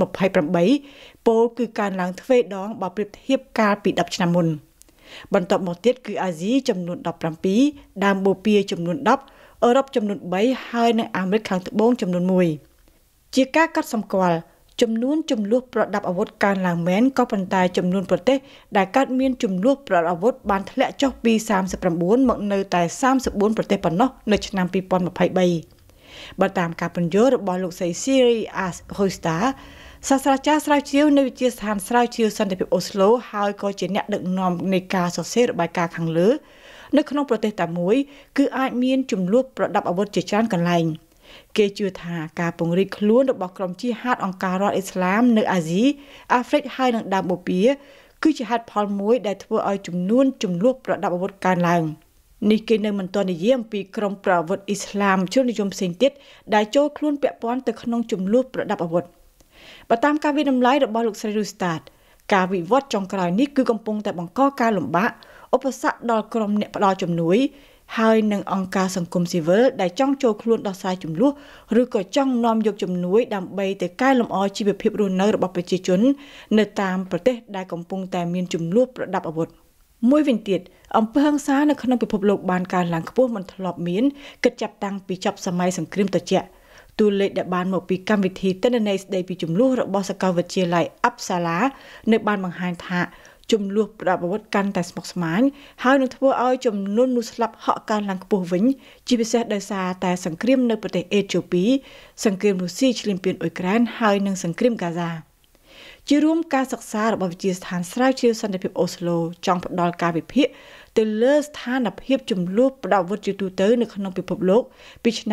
28ពោលគឺកើនឡើងទ្វេដងបើប្រៀបធៀបកាលពី10ឆ្នាំមុនបន្ទាប់មកទៀតគឺអាស៊ីចំនួន17ដើមបូព៌ាចំនួន10អឺរ៉ុបចំនួន3ហើយនៅអាមេរិកខាងត្បូងចំនួន1ជាការកត់សម្គាល់ចំនួនចំនួនប្រដាប់អាវុធកើនឡើងមែនក៏ប៉ុន្តែចំនួនប្រទេសដែលកើតមានចំនួនប្រដាប់អាវុធបានធ្លាក់ចុះពី39មកនៅតែ34ប្រទេសប៉ុណ្ណោះនៅឆ្នាំ2023បើតាមការពន្យល់របស់លោកស្រី Siri Rosta សាស្ត្រាចារ្យស្រាវជ្រាវនៅវិទ្យាស្ថានស្រាវជ្រាវសន្តិភាពអូស្លូហើយក៏ជាអ្នកដឹកនាំនៃការសរសេររបាយការណ៍ខាងលើនៅក្នុងប្រទេសតែមួយគឺអាចមានចំនួនប្រដាប់អាវុធជាច្រើនកន្លែងគេជឿថាការពង្រីកខ្លួនរបស់ក្រុមជាហាតអង្គការរដ្ឋអ៊ីស្លាមនៅអាស៊ីអាហ្វ្រិកហើយនិងដើមបូព៌ាគឺជាហេតុផលមួយដែលធ្វើឲ្យចំនួនប្រដាប់អាវុធកើនឡើងនេះគេនៅមិនទាន់និយាយអំពីក្រុមប្រដាប់អាវុធអ៊ីស្លាមជននិយមផ្សេងទៀតដែលចូលខ្លួនពាក់ព័ន្ធទៅក្នុងចំនួនប្រដាប់អាវុធបើតាមការវិតម្លៃរបស់លោកស្រី Rustad ការវិវត្តចុងក្រោយនេះគឺកំពុងតែបង្កការលំបាកឧបសគ្គដល់ក្រុមអ្នកផ្ដល់ជំនួយហើយនឹងអង្គការសង្គមស៊ីវិលដែលចង់ចូលខ្លួនដោះស្រាយជម្លោះឬក៏ចង់នាំយកជំនួយដើម្បីទៅកែលម្អជីវភាពរស់នៅរបស់ប្រជាជននៅតាមប្រទេសដែលកំពុងតែមានជម្លោះប្រដាប់អាវុធមួយវិញទៀតអំពើហិង្សានៅក្នុងពិភពលោកបានកើនឡើងខ្ពស់មិនធ្លាប់មានគិតចាប់តាំងពីចប់សម័យសង្គ្រាមត្រជាក់តួលេខដែលបានមកពីកម្មវិធីទិន្នន័យស្ដីពីជម្លោះរបស់សាកលវិទ្យាល័យ Uppsala នៅបានបង្ហាញថាចំនួនប្រដាប់អាវុធកាន់តែស្មុគស្មាញហើយនឹងធ្វើឲ្យចំនួនមនុស្សស្លាប់ហក់កើនឡើងខ្ពស់វិញជាពិសេសដោយសារតែសង្គ្រាមនៅប្រទេសអេត្យូពីសង្គ្រាមរុស្ស៊ីឈ្លានពានអ៊ុយក្រែនហើយនិងសង្គ្រាមហ្គាហ្សាជារួមការសិក្សារបស់វិទ្យាស្ថានស្រាវជ្រាវសន្តិភាពអូស្លូចង់ផ្ដល់ការវិភាគទៅលើស្ថានភាពចំនួនប្រដាប់អាវុធជាទូទៅនៅក្នុងពិភពលោកពីឆ្នាំ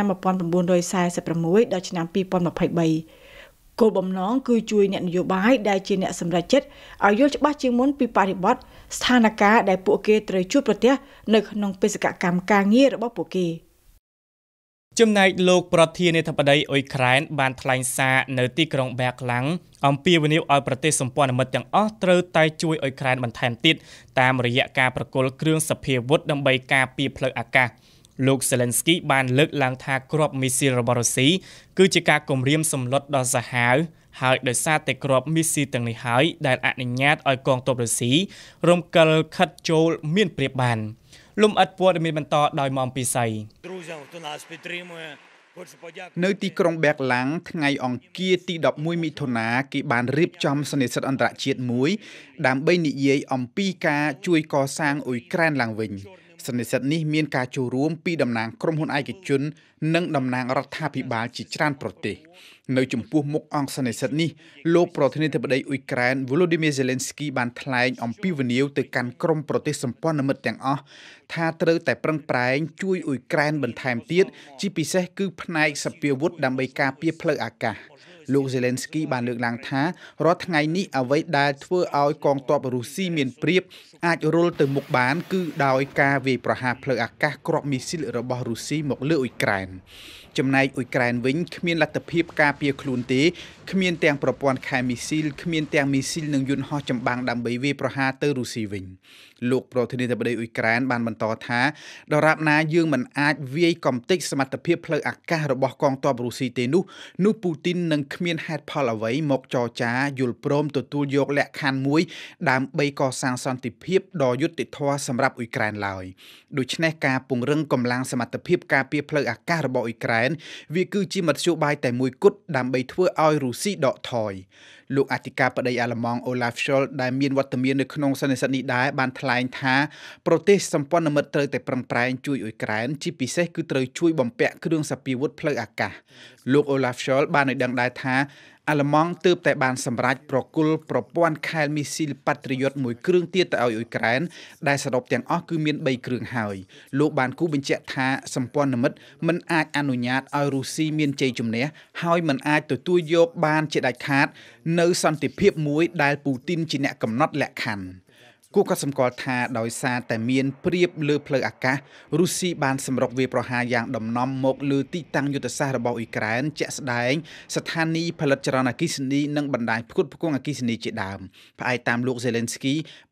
1946ដល់ឆ្នាំ2023គោលបំណងគឺជួយអ្នកនយោបាយដែលជាអ្នកសម្រេចចិត្តឲ្យយល់ច្បាស់ជាងមុនពីបរិបទស្ថានភាពដែលពួកគេត្រូវជួបប្រទះនៅក្នុងបេសកកម្មការងាររបស់ពួកគេចំណែកលោកប្រធានាធិបតីអ៊ុយក្រែនបានថ្លែងសារនៅទីក្រុងបែកឡាំងអំពាវនាវឲ្យប្រទេសសម្ព័ន្ធមិត្តទាំងអស់ត្រូវតែជួយអ៊ុយក្រែនបន្ថែមទៀតតាមរយៈការប្រគល់គ្រឿងសព្វាវុធដើម្បីការពារផ្លូវអាកាសលោក Zelensky បានលើកឡើងថាគ្រាប់មីស៊ីលរបស់រុស្ស៊ីគឺជាការគំរាមសម្លុតដ៏សាហាវហើយដោយសារតែគ្រាប់មីស៊ីលទាំងនេះហើយដែលអនុញ្ញាតឲ្យកងទ័ពរុស្ស៊ីរំកិលខិតចូលមានប្រៀបបានលំអិតព័ត៌មានបន្តដោយម៉ោងពិសីនៅទីក្រុងបែកឡាំងថ្ងៃអង្គារទី11មិថុនាគេបានរៀបចំសន្និសីទអន្តរជាតិមួយដើម្បីនិយាយអំពីការជួយកសាងអ៊ុយក្រែនឡើងវិញសន្និសីទនេះមានការចូលរួមពីតំណាងក្រុមហ៊ុនឯកជននិងតំណាងរដ្ឋាភិបាលជាច្រើនប្រទេសនៅចំពោះមុខអង្គសន្និសីទនេះលោកប្រធានាធិបតីអ៊ុយក្រែន Volodymyr Zelensky បានថ្លែងអំពីវិនិយោគទៅកាន់ក្រុមប្រទេសសម្ព័ន្ធមិត្តទាំងអស់ថាត្រូវតែប្រឹងប្រែងជួយអ៊ុយក្រែនបន្ថែមទៀតជាពិសេសគឺផ្នែកសព្វាវុធដើម្បីការពារផ្លូវអាកាសលោក Zelensky បានលើកឡើងថារាល់ថ្ងៃនេះអ្វីដែលធ្វើឲ្យកងទ័ពរុស្ស៊ីមានប្រៀបអាចរុលទៅមុខបានគឺដោយការវាយប្រហារផ្លូវអាកាសគ្រាប់មីស៊ីលរបស់រុស្ស៊ីមកលើអ៊ុយក្រែនចំណែកអ៊ុយក្រែនវិញគ្មានលទ្ធភាពការពារខ្លួនទេគ្មានទាំងប្រព័ន្ធខែមីស៊ីលគ្មានទាំងមីស៊ីលនិងយន្តហោះចម្បាំងដើម្បីវាយប្រហារទៅរុស្ស៊ីវិញលោកប្រធានាធិបតីអ៊ុយក្រែនបានបន្តថាដរាបណាយើងមិនអាចវាយកំទេចសមត្ថភាពផ្លូវអាកាសរបស់កងទ័ពរុស្ស៊ីទេនោះពូទីននឹងគ្មានហេតុផលអ្វីមកចរចាយល់ព្រមទទួលយកលក្ខខណ្ឌមួយដើម្បីកសាងសន្តិភាពដ៏យុត្តិធម៌សម្រាប់អ៊ុយក្រែនឡើយដូច្នេះការពង្រឹងកម្លាំងសមត្ថភាពការពារផ្លូវអាកាសរបស់អ៊ុយក្រែនវាគឺជាមធ្យោបាយតែមួយគត់ដើម្បីធ្វើឲ្យរុស្ស៊ីដកថយលោកអធិការបតីអាល្លឺម៉ង់ Olaf Scholz ដែលមានវត្តមាននៅក្នុងសន្និសីទនេះដែរបានថ្លែងថាប្រទេសសម្ព័ន្ធមិត្តត្រូវតែប្រឹងប្រែងជួយអ៊ុយក្រែនជាពិសេសគឺត្រូវជួយបំពាក់គ្រឿងសព្វាវុធផ្លូវអាកាសលោក Olaf Scholz បានឲ្យដឹងដែរថាអាល្លឺម៉ង់ទើបតែបានសម្រេចប្រគល់ប្រព័ន្ធខែលមីស៊ីលប៉ាត្រីយុតមួយគ្រឿងទៀតទៅឲ្យអ៊ុយក្រែនដែលសរុបទាំងអស់គឺមាន3គ្រឿងហើយលោកបានគូបញ្ជាក់ថាសម្ព័ន្ធមិត្តមិនអាចអនុញ្ញាតឲ្យរុស្ស៊ីមានជ័យជំនះហើយមិនអាចទទួលយកបានជាដាច់ខាតនៅសន្តិភាពមួយដែលពូទីនជាអ្នកកំណត់លក្ខខណ្ឌគួរក៏សម្គាល់ថាដោយសារតែមានព្រៀបលើផ្លូវអាកាសរុស្ស៊ីបានសម្រុកវាយប្រហារយ៉ាងដំណំមកលើទីតាំងយុទ្ធសាស្ត្ររបស់អ៊ុយក្រែនជាក់ស្ដែងស្ថានីយ៍ផលិតចរន្តអគ្គិសនីនិងបណ្ដាញផ្គត់ផ្គង់អគ្គិសនីជាដើមផ្អែកតាមលោក Zelensky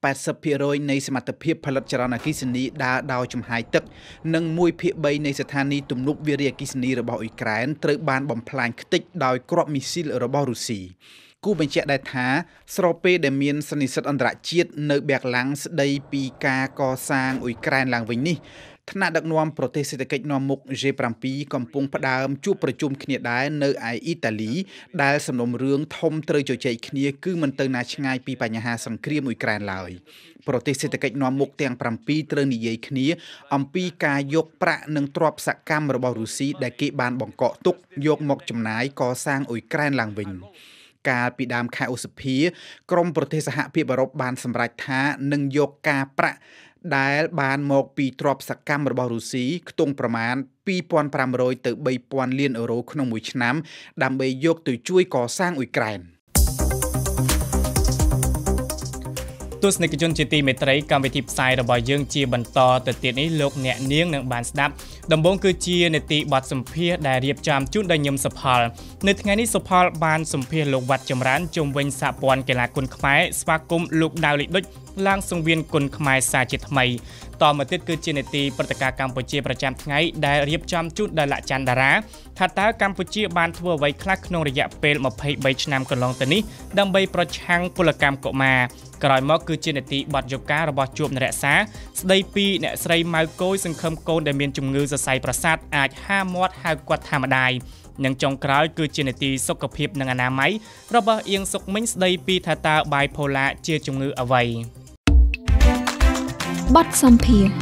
80% នៃសមត្ថភាពផលិតចរន្តអគ្គិសនីដើរដោយចំហាយទឹកនិង 1/3 នៃស្ថានីយ៍ទំនប់វារីអគ្គិសនីរបស់អ៊ុយក្រែនត្រូវបានបំផ្លាញខ្ទេចដោយគ្រាប់មីស៊ីលរបស់រុស្ស៊ីគូបញ្ជាក់ដែរថាស្របពេលដែលមានសន្និសីទអន្តរជាតិនៅប៊ែរឡាំងស្ដីពីការកសាងអ៊ុយក្រែនឡើងវិញនេះថ្នាក់ដឹកនាំប្រទេសសេដ្ឋកិច្ចនាំមុខ G7 កំពុងផ្ដើមជួបប្រជុំគ្នាដែរនៅឯអ៊ីតាលីដែលសំណុំរឿងធំត្រូវជជែកគ្នាគឺមិនទៅណាឆ្ងាយពីបញ្ហាសង្គ្រាមអ៊ុយក្រែនឡើយប្រទេសសេដ្ឋកិច្ចនាំមុខទាំង7ត្រូវនិយាយគ្នាអំពីការយកប្រាក់និងទ្រព្យសកម្មរបស់រុស្ស៊ីដែលគេបានបង្កក់ទុកយកមកចំណាយកសាងអ៊ុយក្រែនឡើងវិញកាលពីដើមខែឧសភាក្រមប្រទេសសហភាពអឺរ៉ុបបានសម្រេចថានឹងយកការប្រាក់ដែលបានមកពីទ្រព្យសកម្មរបស់រុស្ស៊ីខ្ទង់ប្រមាណ 2,500 ទៅ 3,000 លានអឺរ៉ូក្នុងមួយឆ្នាំដើម្បីយកទៅជួយកសាងអ៊ុយក្រែនទស្សនិកជនជាទីមេត្រីកម្មវិធីផ្សាយរបស់យើងជាបន្តទៅទៀតនេះលោកអ្នកនាងនឹងបានស្ដាប់ដំបូងគឺជានេតិបទសម្ភាសន៍ដែលរៀបចំជូនដោយខ្ញុំសុផលនៅថ្ងៃនេះសុផលបានសម្ភាសន៍លោកវត្តចម្រើនជុំវិញសហព័ន្ធកីឡាគុនខ្មែរស្វាគមន៍លោកដាវលីឌុចឡើងសង្វៀនគុនខ្មែរសាជាថ្មីតមកទៀតគឺជានេតិព្រឹត្តិការណ៍កម្ពុជាប្រចាំថ្ងៃដែលរៀបចំជូនដោយលក្ខច័ន្ទតារាថាតើកម្ពុជាបានធ្វើអ្វីខ្លះក្នុងរយៈពេល23ឆ្នាំកន្លងទៅនេះដើម្បីប្រឆាំងពលកម្មកុមារក្រោយមកគឺជានេតិបទយការបស់ជួបនរក្សាស្ដីពីអ្នកស្រីម៉ៅកូយសង្ឃឹមកូនដែលមានជំងឺសរសៃប្រសាទអាចហាមាត់ហៅគាត់ថាម្ដាយនិងចុងក្រោយគឺជានេតិសុខភាពនិងអនាម័យរបស់អៀងសុកមិញស្ដីពីថាតើ bipolar ជាជំងឺអ្វីបទសម្ភាសន៍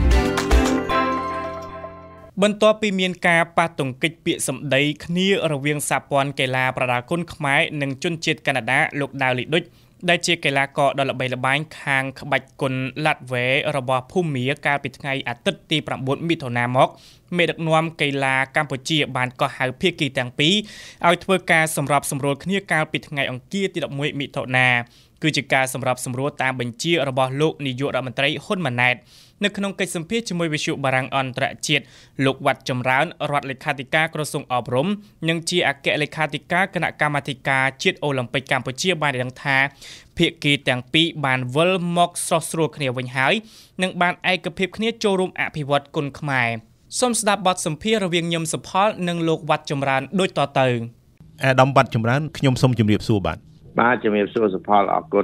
បន្ទាប់ពីមានការប៉ះទង្គិចពាក្យសម្ដីគ្នារវាងសហព័ន្ធកីឡាប្រដាល់គុនខ្មែរនិងជនជាតិកាណាដាលោកដាវលីឌុចដែលជាកីឡាករដ៏ល្បីល្បាញខាងក្បាច់គុនឡាត់វ៉េរបស់ភូមាកាលពីថ្ងៃអាទិត្យទី9មិថុនាមកមេដឹកនាំកីឡាកម្ពុជាបានកោះហៅភាគីទាំងពីរឲ្យធ្វើការសម្របសម្រួលគ្នាកាលពីថ្ងៃអង្គារទី11មិថុនាគឺជាការសម្របសម្រួលតាមបញ្ជារបស់លោកនាយករដ្ឋមន្ត្រីហ៊ុនម៉ាណែតនៅក្នុងកិច្ចសម្ភាសជាមួយវិទ្យុបារាំងអន្តរជាតិលោកវត្តចម្រើនរដ្ឋលេខាធិការក្រសួងអប់រំនិងជាអគ្គលេខាធិការគណៈកម្មាធិការជាតិអូឡ িম্প ិកកម្ពុជាបានដឹងថាភាគីទាំងពីរបានវិលមកស្រស់ស្រួលគ្នាវិញហើយនិងបានឯកភាពគ្នាចូលរួមអភិវឌ្ឍគុនខ្មែរសូមស្ដាប់បទសម្ភាសន៍រវាងខ្ញុំសុផលនិងលោកវត្តចម្រើនដូចតទៅអាដាមវត្តចម្រើនខ្ញុំសូមជម្រាបសួរបាទជំរាបសួរសុផលអរគុណ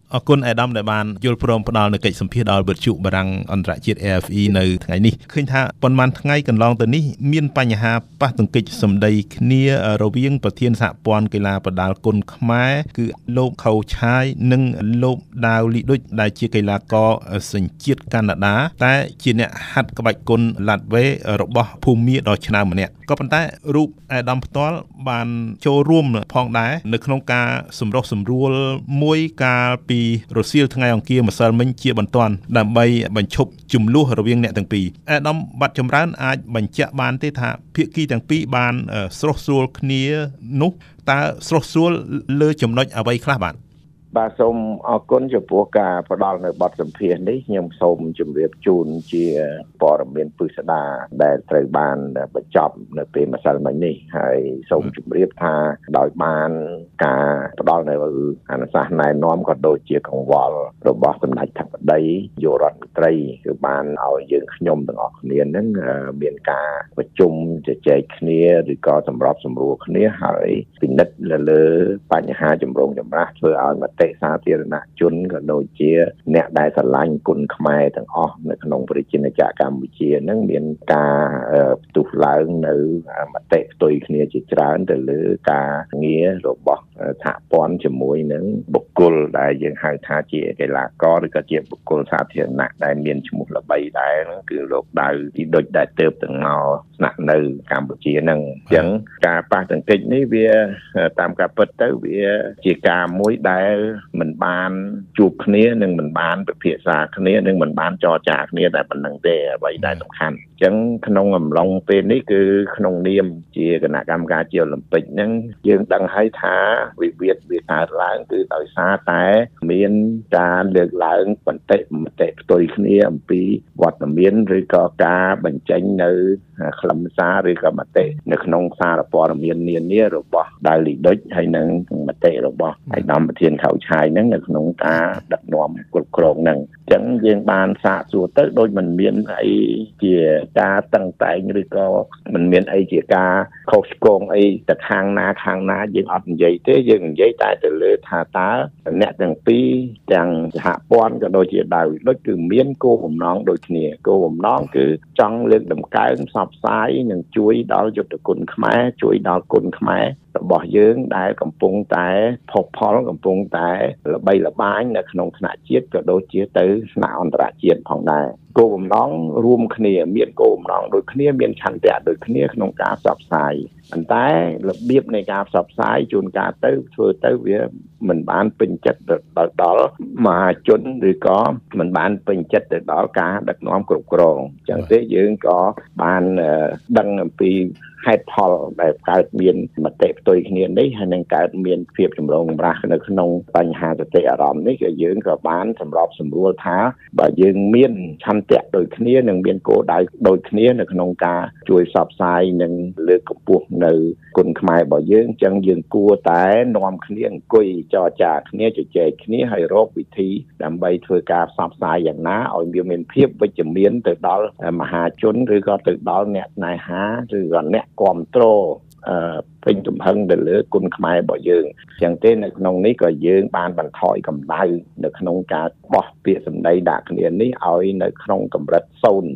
អរគុណអាដាមដែលបានយល់ព្រមផ្ដល់នូវកិច្ចសម្ភាសដល់វិទ្យុបារាំងអន្តរជាតិ AFE នៅថ្ងៃនេះឃើញថាប៉ុន្មានថ្ងៃកន្លងទៅនេះមានបញ្ហាប៉ះទង្គិចសម្ដីគ្នារវាងប្រធានសហព័ន្ធកីឡាប្រដាល់គុនខ្មែរគឺលោកខៅឆាយនិងលោកដាវលីឌុចដែលជាកីឡាករសញ្ជាតិកាណាដាតែជាអ្នកហាត់ក្បាច់គុនឡាត់វេរបស់ភូមាដ៏ឆ្នើមម្នាក់ក៏ប៉ុន្តែរូបអាដាមផ្ទាល់បានចូលរួមផងដែរនៅក្នុងការសម្រុះសម្រួលមួយកាលពីរសៀលថ្ងៃអង្គារម្សិលមិញជាបន្ទាន់ដើម្បីបញ្ឈប់ជម្លោះរវាងអ្នកទាំងពីរអាដាមបាត់ចម្រើនអាចបញ្ជាក់បានទេថាភាគីទាំងពីរបានស្រុះស្រួលគ្នានោះតើស្រុះស្រួលលើចំណុចអ្វីខ្លះបាទបាទសូមអរគុណចំពោះការផ្ដល់នៅបទសម្ភាសន៍នេះខ្ញុំសូមជម្រាបជូនជាព័ត៌មានពិស្ដារដែលត្រូវបានបញ្ចប់នៅពេលម្សិលមិញនេះហើយសូមជម្រាបថាដោយបានការផ្ដល់នៅអនុសាសន៍ណែនាំក៏ដូចជាកង្វល់របស់សម្ដេចធិបតីយុរដ្ឋមន្ត្រីគឺបានឲ្យយើងខ្ញុំទាំងអស់គ្នានឹងមានការប្រជុំជជែកគ្នាឬក៏សម្របសម្រួលគ្នាហើយពិនិត្យលើបញ្ហាចម្រូងចម្រាសធ្វើឲ្យសាធារណជនក៏ដូចជាអ្នកដែលស្រឡាញ់គុនខ្មែរទាំងអស់នៅក្នុងប្រជាជាតិកម្ពុជានឹងមានការផ្ទុះឡើងនៅមតិផ្ទុយគ្នាជាច្រើនទៅលើការងាររបស់សហព័ន្ធជាមួយនឹងបុគ្គលដែលយើងហៅថាជាកីឡាករឬក៏ជាបុគ្គលសាធារណៈដែលមានឈ្មោះល្បីដែរហ្នឹងគឺលោកដាវទីដូចដែលទៅទាំងមកស្នាក់នៅកម្ពុជាហ្នឹងអញ្ចឹងការប៉ះទង្គិចនេះវាតាមការពិតទៅវាជាការមួយដែលមិនបានជួបគ្នានិងមិនបានពិភាក្សាគ្នានិងមិនបានចរចាគ្នាតែប៉ុណ្្នឹងទេអ្វីដែលសំខាន់អញ្ចឹងក្នុងអំឡុងពេលនេះគឺក្នុងនាមជាគណៈកម្មការជាអូឡ িম্প ិកហ្នឹងយើងដឹងហើយថាវិវាទវាកើតឡើងគឺដោយសារតែមានការលើកឡើងបន្តិមតិផ្ទុយគ្នាអំពីវត្តមានឬក៏ការបញ្ចេញនៅខ្លឹមសារឬក៏មតិនៅក្នុងសារព័ត៌មាននានារបស់ដាវលីឌុចហើយនិងមតិរបស់ឯកឧត្តមប្រធានខៅឆាយហ្នឹងនៅក្នុងការដឹកនាំគ្រប់គ្រងហ្នឹងអញ្ចឹងយើងបានសាកសួរទៅដូចមិនមានអីជាការតឹងតែងឬក៏មិនមានអីជាការខុសឆ្គងអីទៅខាងណាយើងអត់និយាយទេយើងនិយាយតែទៅលើថាតើអ្នកទាំងពីរទាំងសហព័ន្ធក៏ដូចជាដាវលីឌុចគឺមានគោលបំណងដូចគ្នាគោលបំណងគឺចង់លើកតម្កើងផ្សព្វផ្សាយនិងជួយដល់យុទ្ធគុណខ្មែរជួយដល់គុណខ្មែររបស់យើងដែលកំពុងតែផុសផុលកំពុងតែល្បីល្បាញនៅក្នុងថ្នាក់ជាតិក៏ដូចជាទៅថ្នាក់អន្តរជាតិផងដែរគោលបំណងរួមគ្នាមានគោលបំណងដូចគ្នាមានឆន្ទៈដូចគ្នាក្នុងការផ្សព្វផ្សាយប៉ុន្តែរបៀបនៃការផ្សព្វផ្សាយជួនកាលទៅធ្វើទៅវាមិនបានពេញចិត្តដល់មហាជនឬក៏មិនបានពេញចិត្តទៅដល់ការដឹកនាំគ្រប់គ្រងអញ្ចឹងទេយើងក៏បានដឹងអំពីហេតុផលដែលកើតមានមតិផ្ទុយគ្នានេះហើយនឹងកើតមានភាពចម្រូងចម្រាសនៅក្នុងបញ្ហាសតិអារម្មណ៍នេះគឺយើងក៏បានសម្របសម្រួលថាបើយើងមានឆន្ទៈដូចគ្នានិងមានគោលដៅដូចគ្នានៅក្នុងការជួយផ្សព្វផ្សាយនិងលើកកម្ពស់នៅគុណខ្មែររបស់យើងអញ្ចឹងយើងគួរតែនាំគ្នាអង្គុយចរចាគ្នាជជែកគ្នាហើយរកវិធីដើម្បីធ្វើការផ្សព្វផ្សាយយ៉ាងណាឲ្យវាមានភាពវិជ្ជមានទៅដល់មហាជនឬក៏ទៅដល់អ្នកស្នេហាឬក៏អ្នកគ្រប់គ្រងពេញទំហឹងទៅលើគុណខ្មែររបស់យើងអញ្ចឹងទេនៅក្នុងនេះក៏យើងបានបន្ថយកម្ដៅនៅក្នុងការបោះពាក្យសម្ដីដាក់គ្នានេះឲ្យនៅក្នុងកម្រិត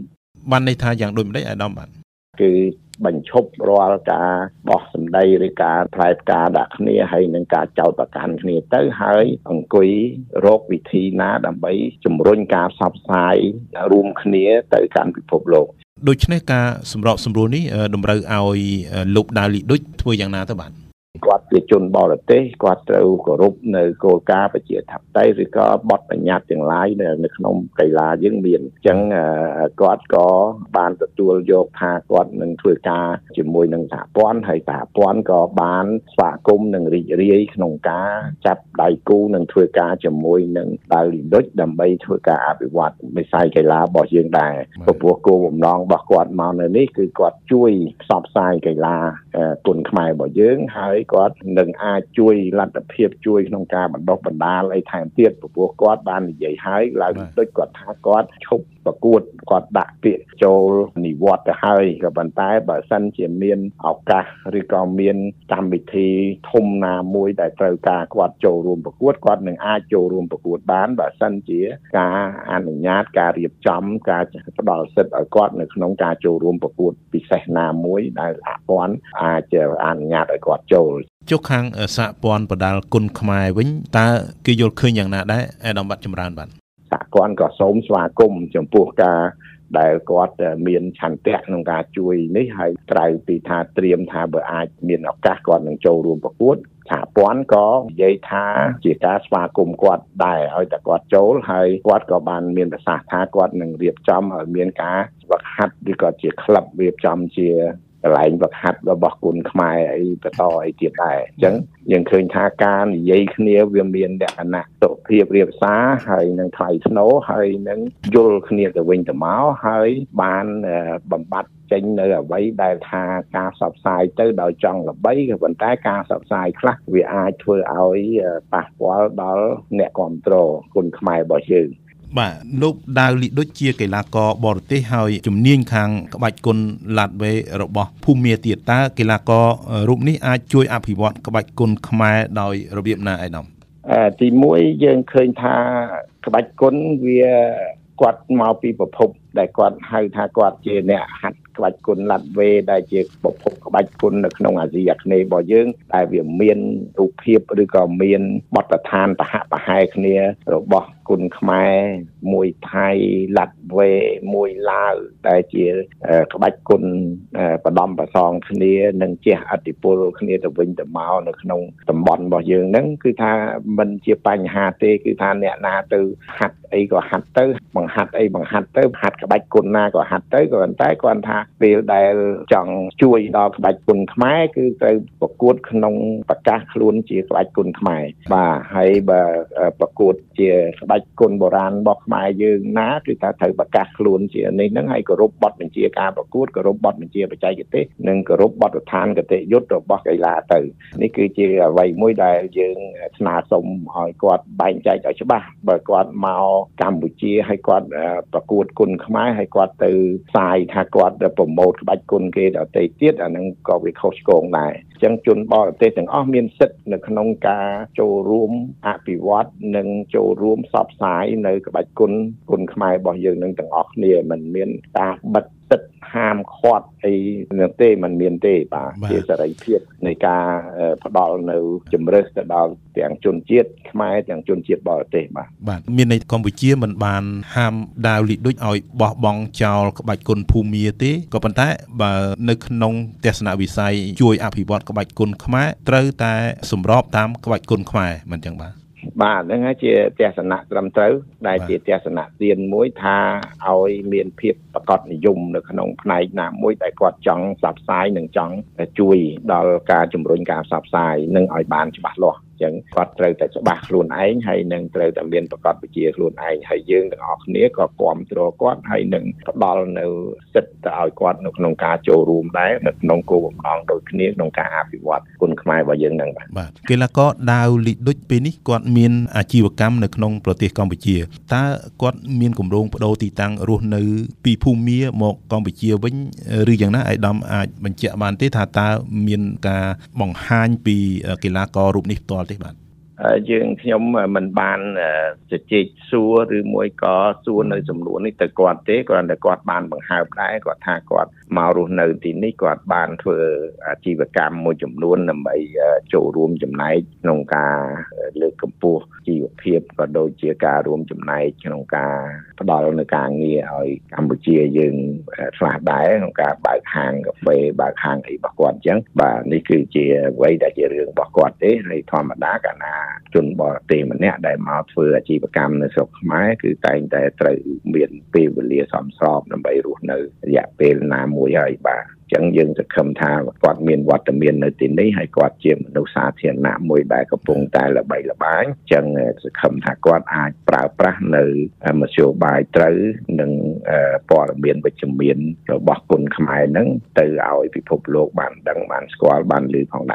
0 បានន័យថាយ៉ាងដូចម្ដេចអាដាមបាទគឺបញ្ឈប់រាល់ការបោះសម្ដីឬការផ្លែផ្កាដាក់គ្នាហើយនឹងការចោទប្រកាន់គ្នាទៅហើយអង្គុយរកវិធីណាដើម្បីជំរុញការផ្សព្វផ្សាយរួមគ្នាទៅកាន់ពិភពលោកដូច្នេះការសម្របសម្រួលនេះតម្រូវឲ្យលោកដាវលីឌុចធ្វើយ៉ាងណាទៅបាទគាត់ជាជនបរទេសគាត់ត្រូវគោរពនៅគោលការណ៍ប្រជាធិបតេយ្យឬក៏បទបញ្ញត្តិទាំងឡាយនៅក្នុងកីឡាយើងមានអញ្ចឹងគាត់ក៏បានទទួលយកថាគាត់នឹងធ្វើការជាមួយនឹងសហព័ន្ធហើយសហព័ន្ធក៏បានស្វាគមន៍និងរីករាយក្នុងការចាប់ដៃគូនិងធ្វើការជាមួយនឹងដាវលីឌុចដើម្បីធ្វើការអភិវឌ្ឍវិស័យកីឡារបស់យើងដែរព្រោះគោលបំណងរបស់គាត់មកនៅនេះគឺគាត់ជួយផ្សព្វផ្សាយកីឡាគុនខ្មែររបស់យើងហើយគាត់នឹងអាចជួយលទ្ធភាពជួយក្នុងការបណ្ដុះបណ្ដាលអីថែមទៀតព្រោះគាត់បាននិយាយហើយឡើងដូចគាត់ថាគាត់ឈប់ប្រកួតគាត់ដាក់ពាក្យចូលនិវឌ្ឍទៅហើយក៏ប៉ុន្តែបើសិនជាមានឱកាសឬក៏មានកម្មវិធីធំណាមួយដែលត្រូវការគាត់ចូលរួមប្រកួតគាត់នឹងអាចចូលរួមប្រកួតបានបើសិនជាការអនុញ្ញាតការរៀបចំការផ្ដល់សិទ្ធិឲ្យគាត់នៅក្នុងការចូលរួមប្រកួតពិសេសណាមួយដែលសហព័ន្ធអាចអនុញ្ញាតឲ្យគាត់ចូលចុះខាងសហព័ន្ធបដាល់គុណខ្មែរវិញតើគេយល់ឃើញយ៉ាងណាដែរអាដាមបាត់ចម្រើនបាទសហព័ន្ធក៏សូមស្វាគមន៍ចំពោះការដែលគាត់មានឆន្ទៈក្នុងការជួយនេះហើយក្រៅពីថាត្រៀមថាបើអាចមានឱកាសគាត់នឹងចូលរួមប្រកួតសហព័ន្ធក៏និយាយថាជាការស្វាគមន៍គាត់ដែរឲ្យតែគាត់ចូលហើយគាត់ក៏បានមានប្រសាសន៍ថាគាត់នឹងរៀបចំឲ្យមានការវឹកហាត់ឬក៏ជាក្លឹបរៀបចំជាកន្លែងវឹកហាត់របស់គុណខ្មែរអីបន្តអីទៀតដែរអញ្ចឹងយើងឃើញថាការនិយាយគ្នាវាមានលក្ខណៈសុភាពរាបសារហើយនឹងថ្លៃថ្នូរហើយនឹងយល់គ្នាទៅវិញទៅមកហើយបានបំបត្តិចេញនៅអ្វីដែលថាការផ្សព្វផ្សាយទៅដោយចង់ល្បីក៏ប៉ុន្តែការផ្សព្វផ្សាយខ្លះវាអាចធ្វើឲ្យប៉ះពាល់ដល់អ្នកគ្រប់គ្រងគុណខ្មែររបស់យើងបាទលោកដាវលីដូចជាកីឡាករបរទេសហើយជំនាញខាងក្បាច់គុណឡាត់វេរបស់ភូមាទៀតតើកីឡាកររូបនេះអាចជួយអភិវឌ្ឍក្បាច់គុណខ្មែរដោយរបៀបណាឯកឧត្តមទី1យើងឃើញថាក្បាច់គុណវាគាត់មកពីប្រភពដែលគាត់ហៅថាគាត់ជាអ្នកហាត់ក្បាច់គុណឡាត់វេដែលជាប្រភពក្បាច់គុណនៅក្នុងអាស៊ីអាគ្នេយ៍របស់យើងដែលវាមានរូបភាពឬក៏មានបទដ្ឋានប្រហាក់ប្រហែលគ្នារបស់គុណខ្មែរមួយថៃឡាត់វេមួយឡាវដែលជាក្បាច់គុណបដំប្រសងគ្នានិងជះឥទ្ធិពលគ្នាទៅវិញទៅមកនៅក្នុងតំបន់របស់យើងហ្នឹងគឺថាមិនជាបញ្ហាទេគឺថាអ្នកណាទៅហាត់អីក៏ហាត់ទៅបង្ហាត់អីបង្ហាត់ទៅហាត់ក្បាច់គុណណាក៏ហាត់ទៅក៏ប៉ុន្តែគាត់ថាពេលដែលចង់ជួយដល់ក្បាច់គុណខ្មែរគឺត្រូវប្រកួតក្នុងប្រកាសខ្លួនជាក្បាច់គុណខ្មែរបាទហើយបើប្រកួតជាក្បាច់គុណបុរាណរបស់ខ្មែរយើងណាគឺថាត្រូវប្រកាសខ្លួនជានេះហ្នឹងហើយគោរពបទបញ្ជាការប្រកួតគោរពបទបញ្ជាបច្ចេកទេសនិងគោរពបទដ្ឋានគតិយុត្តរបស់កីឡាទៅនេះគឺជាអ្វីមួយដែលយើងស្នើសុំឲ្យគាត់បែងចែកឲ្យច្បាស់បើគាត់មកកម្ពុជាហើយគាត់ប្រកួតគុណខ្មែរហើយគាត់ទៅផ្សាយថាគាត់ប្រម៉ូទក្បាច់គុណគេដទៃទៀតអាហ្នឹងក៏វាខុសឆ្គងដែរអញ្ចឹងជនបរទេសទាំងអស់មានសិទ្ធិនៅក្នុងការចូលរួមអភិវឌ្ឍនិងចូលរួមផ្សព្វផ្សាយនៅក្បាច់គុណខ្មែររបស់យើងនឹងទាំងអស់គ្នាមិនមានការបិទសិទ្ធិហាមឃាត់អីនោះទេมันមានទេបាទជាសេរីភាពនៃការផ្ដល់នៅជំរើសទៅដល់ទាំងជនជាតិខ្មែរទាំងជនជាតិបរទេសបាទមានន័យកម្ពុជាមិនបានហាមដាវលីដូចឲ្យបោះបង់ចោលក្បាច់គុណភូមាទេក៏ប៉ុន្តែបើនៅក្នុងទស្សនវិស័យជួយអភិវឌ្ឍក្បាច់គុណខ្មែរត្រូវតែសម្របតាមក្បាច់គុណខ្មែរមិនចឹងបាទហ្នឹងហើយជាទស្សនៈត្រឹមត្រូវដែលជាទស្សនៈទានមួយថាឲ្យមានភាពប្រកបនិយមនៅក្នុងផ្នែកណាមួយដែលគាត់ចង់ផ្សព្វផ្សាយនិងចង់ជួយដល់ការជំរុញការផ្សព្វផ្សាយនឹងឲ្យបានច្បាស់លាស់អញ្ចឹងគាត់ត្រូវតែច្បាស់ខ្លួនឯងហើយនឹងត្រូវតែមានប្រកបវិជ្ជាខ្លួនឯងហើយយើងទាំងអស់គ្នាក៏គាំទ្រគាត់ហើយនឹងផ្ដល់នៅសិទ្ធិទៅឲ្យគាត់នៅក្នុងការចូលរួមដែរនៅក្នុងគោលបំណងដូចគ្នាក្នុងការអភិវឌ្ឍគុណខ្មែររបស់យើងហ្នឹងបាទកីឡាករដាវលីដូចពេលនេះគាត់មានអាជីវកម្មនៅក្នុងប្រទេសកម្ពុជាតើគាត់មានគម្រោងបដូរទីតាំងរស់នៅពីភូមាមកកម្ពុជាវិញឬយ៉ាងណាអាយដាមអាចបញ្ជាក់បានទេថាតើមានការបង្ហាញពីកីឡាកររូបនេះផ្ទាល់ទេបាទយើងខ្ញុំមិនបានជជែកសួរឬមួយក៏សួរនៅចំនួននេះទៅគាត់ទេគ្រាន់តែគាត់បានបង្ហើបដែរគាត់ថាគាត់មករស់នៅទីនេះគាត់បានធ្វើអាជីវកម្មមួយចំនួនដើម្បីចូលរួមចំណែកក្នុងការលើកកម្ពស់ជីវភាពក៏ដូចជាការរួមចំណែកក្នុងការផ្ដល់នូវការងារឲ្យកម្ពុជាយើងខ្លះដែរក្នុងការបើកហាងកាហ្វេបើកហាងអីរបស់គាត់អញ្ចឹងបាទនេះគឺជាអ្វីដែលជារឿងរបស់គាត់ទេហើយធម្មតាកាលណាជនបរទេសម្នាក់ដែលមកធ្វើអាជីវកម្មនៅស្រុកខ្មែរគឺតែងតែត្រូវមានពេលវេលាសមស្របដើម្បីរស់នៅរយៈពេលណាមួយហើយបាទចឹងយើងសង្ឃឹមថាគាត់មានវត្តមាននៅទីនេះហើយគាត់ជាមនុស្សសាធារណៈមួយដែលកំពុងតែល្បីល្បាញចឹងសង្ឃឹមថាគាត់អាចប្រើប្រាស់នៅមធ្យោបាយត្រូវនិងព័ត៌មានវិជ្ជមានរបស់គុណខ្មែរហ្នឹងទៅឲ្យពិភពលោកបានដឹងបានស្គាល់បានឮផងដែរបាទ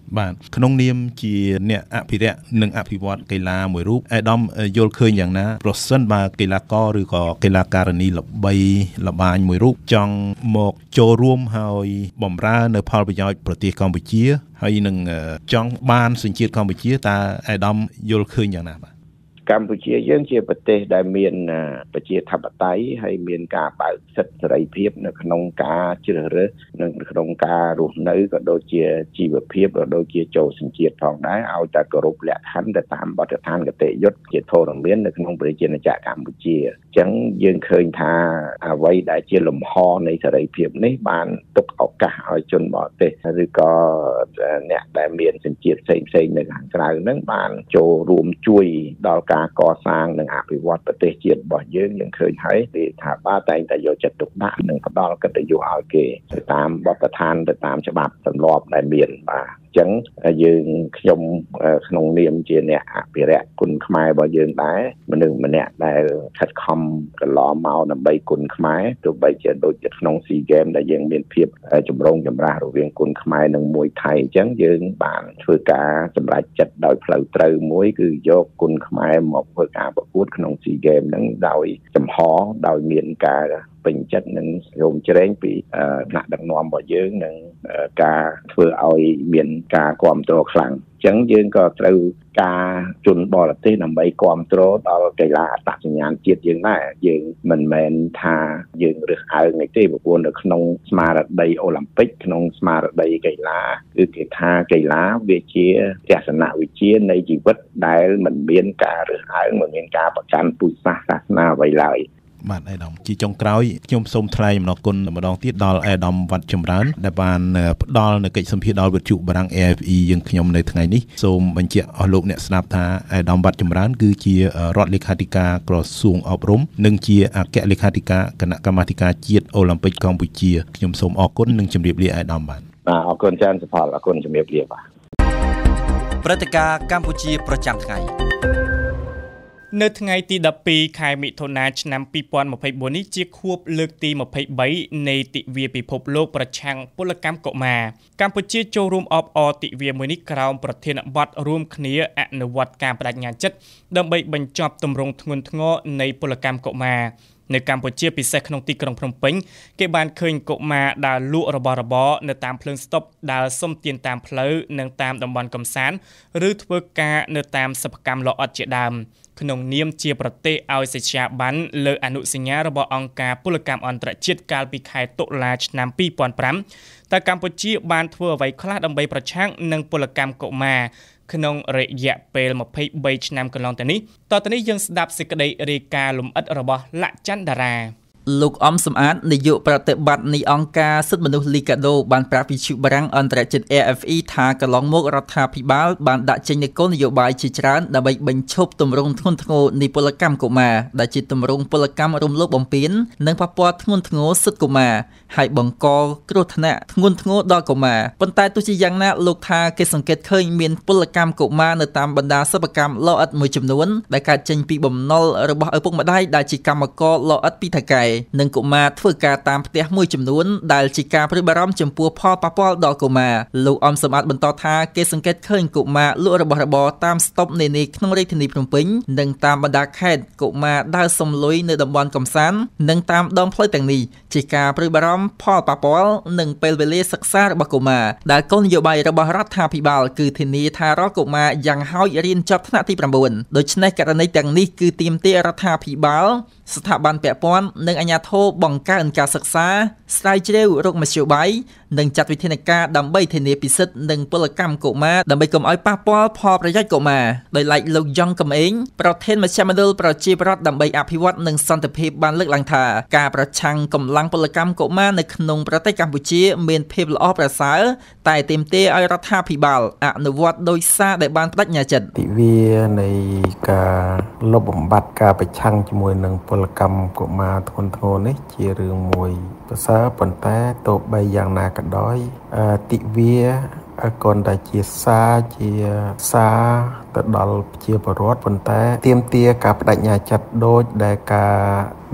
បាទក្នុងនាមជាអ្នកអភិរក្សនិងអភិវឌ្ឍកីឡាមួយរូបអាដាមយល់ឃើញយ៉ាងណាប្រសិនបើកីឡាករឬក៏កីឡាការិនីល្បីល្បាញមួយរូបចង់មកចូលរួមហើយបម្រើនៅផលប្រយោជន៍ប្រទេសកម្ពុជាហើយនឹងចង់បានសញ្ជាតិកម្ពុជាតើអាដាមយល់ឃើញយ៉ាងណាបាទកម្ពុជាយើងជាប្រទេសដែលមានប្រជាធិបតេយ្យហើយមានការបើកសិទ្ធិសេរីភាពនៅក្នុងការជ្រើសរើសនិងក្នុងការរស់នៅក៏ដូចជាជីវភាពក៏ដូចជាចូលសញ្ជាតិផងដែរឲ្យតែគោរពលក្ខខណ្ឌទៅតាមបទដ្ឋានគតិយុត្តជាធរមាននៅក្នុងប្រជាណាចក្រកម្ពុជាអញ្ចឹងយើងឃើញថាអ្វីដែលជាលំហនៃសេរីភាពនេះបានទុកឱកាសឲ្យជនបរទេសឬក៏អ្នកដែលមានសញ្ជាតិផ្សេងៗនៅខាងក្រៅហ្នឹងបានចូលរួមជួយដល់ការកសាងនិងអភិវឌ្ឍប្រទេសជាតិរបស់យើងឃើញហើយទីថាបាទតែងតែយកចិត្តទុកដាក់និងផ្ដល់កិត្តិយសឲ្យគេទៅតាមបទដ្ឋានទៅតាមច្បាប់ទម្លាប់ដែលមានបាទអញ្ចឹងយើងខ្ញុំក្នុងនាមជាអ្នកអភិរក្សគុណខ្មែររបស់យើងដែរមនុស្សម្នាក់ដែលខិតខំកន្លងមកដើម្បីគុណខ្មែរទោះបីជាដូចជាក្នុង SEA Games ដែលយើងមានភាពចម្រុងចម្រាស់រវាងគុណខ្មែរនិងមួយថៃអញ្ចឹងយើងបានធ្វើការសម្រេចចិត្តដោយផ្លូវត្រូវមួយគឺយកគុណខ្មែរមកធ្វើការប្រកួតក្នុង SEA Games ហ្នឹងដោយចំហដោយមានការពេញចិត្តនិងរំជ្រែងពីថ្នាក់ដឹកនាំរបស់យើងនិងការធ្វើឲ្យមានការគ្រប់គ្រងខ្លាំងអញ្ចឹងយើងក៏ត្រូវការជនបរទេសដើម្បីគ្រប់គ្រងដល់កីឡាអត្តសញ្ញាណជាតិយើងដែរយើងមិនមែនថាយើងរើសអើងទេព្រោះនៅក្នុងស្មារតីអូឡ িম্প ពិកក្នុងស្មារតីកីឡាគឺគេថាកីឡាវាជាទស្សនវិជ្ជានៃជីវិតដែលមិនមានការរើសអើងមិនមានការប្រកាន់ពូជសាសន៍សាសនាអ្វីឡើយបាទអាដាមជាចុងក្រោយខ្ញុំសូមថ្លែងអំណរគុណម្ដងទៀតដល់អាដាមវត្តចម្រើនដែលបានផ្ដល់នូវកិច្ចសម្ភារដល់វិទ្យុបារាំង AFE យើងខ្ញុំនៅថ្ងៃនេះសូមបញ្ជាក់អស់លោកអ្នកស្ដាប់ថាអាដាមវត្តចម្រើនគឺជារដ្ឋលេខាធិការក្រសួងអប់រំនិងជាអគ្គលេខាធិការគណៈកម្មាធិការជាតិអូឡ িম্প ពិកកម្ពុជាខ្ញុំសូមអរគុណនិងជម្រាបលាអាដាមបាទអរគុណច្រើនសុផលអរគុណជម្រាបលាបាទព្រឹត្តិការណ៍កម្ពុជាប្រចាំថ្ងៃនៅថ្ងៃទី12ខែមិថុនាឆ្នាំ2024នេះជាខួបលើកទី23នៃទិវាពិភពលោកប្រឆាំងពលកម្មកុមារកម្ពុជាចូលរួមអបអរទិវាមួយនេះក្រោមប្រធានបទរួមគ្នាអនុវត្តការបដិញ្ញាចិត្តដើម្បីបញ្ចប់ទម្រង់ធ្ងន់ធ្ងរនៃពលកម្មកុមារនៅកម្ពុជាពិសេសក្នុងទីក្រុងភ្នំពេញគេបានឃើញកុមារដើរលក់របស់របរនៅតាមភ្លើងស្តុបដើរសុំទានតាមផ្លូវនិងតាមតំបន់កំសាន្តឬធ្វើការនៅតាមសិប្បកម្មលអិតជាដើមក្នុងនាមជាប្រទេសឲ្យសេចក្ដីបានលើអនុសញ្ញារបស់អង្គការពលកម្មអន្តរជាតិកាលពីខែតុលាឆ្នាំ2005តើកម្ពុជាបានធ្វើអ្វីខ្លះដើម្បីប្រឆាំងនឹងពលកម្មកុមារក្នុងរយៈពេល23ឆ្នាំកន្លងទៅនេះតទៅនេះយើងស្ដាប់សេចក្តីរាយការណ៍លម្អិតរបស់លក្ខចន្ទតារាលោកអំសំអាតនាយកប្រតិបត្តិនៃអង្គការសិទ្ធិមនុស្សលីកាដូបានប្រាប់វិទ្យុបារាំងអន្តរជាតិ AFE ថាកន្លងមករដ្ឋាភិបាលបានដាក់ចេញនូវគោលនយោបាយជាច្រើនដើម្បីបញ្ឈប់ទម្រង់ធ្ងន់ធ្ងរនៃពលកម្មកុមារដែលជាទម្រង់ពលកម្មរំលោភបំពាននិងប៉ះពាល់ធ្ងន់ធ្ងរសិទ្ធិកុមារហើយបង្កគ្រោះថ្នាក់ធ្ងន់ធ្ងរដល់កុមារប៉ុន្តែទោះជាយ៉ាងណាលោកថាគេសង្កេតឃើញមានពលកម្មកុមារនៅតាមបណ្ដាសិប្បកម្មលអិតមួយចំនួនដែលកើតចេញពីបំណុលរបស់ឪពុកម្ដាយដែលជាកម្មករលអិតពីថៅកែនិងកុមារធ្វើការតាមផ្ទះមួយចំនួនដែលជាការព្រួយបារម្ភចំពោះផលប៉ះពាល់ដល់កុមារលោកអំសំអាតបន្តថាគេសង្កេតឃើញកុមារលក់របស់របរតាមស្តុបនានាក្នុងរាជធានីភ្នំពេញនិងតាមបណ្ដាខេត្តកុមារដើរសុំលុយនៅតំបន់កំសាន្តនិងតាមដងផ្លូវទាំងនេះជាការព្រួយបារម្ភផលប៉ះពាល់និងពេលវេលាសិក្សារបស់កុមារដែលគោលនយោបាយរបស់រដ្ឋាភិបាលគឺធានាថារាល់កុមារយ៉ាងហោចរៀនចប់ថ្នាក់ទី9ដូច្នេះករណីទាំងនេះគឺទាមទាររដ្ឋាភិបាលស្ថាប័នពាក់ព័ន្ធនិងអាជ្ញាធរបង្កើនការសិក្សាស្រាវជ្រាវរកមធ្យោបាយនិងចាត់វិធានការដើម្បីធានាពិសិដ្ឋនិងពលកម្មកុមារដើម្បីកុំឲ្យប៉ះពាល់ផលប្រយោជន៍កុមារដោយឡែកលោកយ៉ងកំឯងប្រធានមជ្ឈមណ្ឌលប្រជាប្រដ្ឋដើម្បីអភិវឌ្ឍនិងសន្តិភាពបានលើកឡើងថាការប្រឆាំងកម្លាំងពលកម្មកុមារនៅក្នុងប្រទេសកម្ពុជាមានភាពល្អប្រសើរតែទាមទារឲ្យរដ្ឋាភិបាលអនុវត្តដោយសារដែលបានបដិញ្ញាចិត្តទិវានៃការលុបបំបាត់ការប្រឆាំងជាមួយនឹងពលកម្មកុមារធ្ងន់ធ្ងរនេះជារឿងមួយប្រសើរប៉ុន្តែទោះបីយ៉ាងណាក៏ដោយទិវាcòn តែជាសារទៅដល់ប្រជាពលរដ្ឋប៉ុន្តែទាមទារការបដិញ្ញាចិត្តដូចដែលការដាក់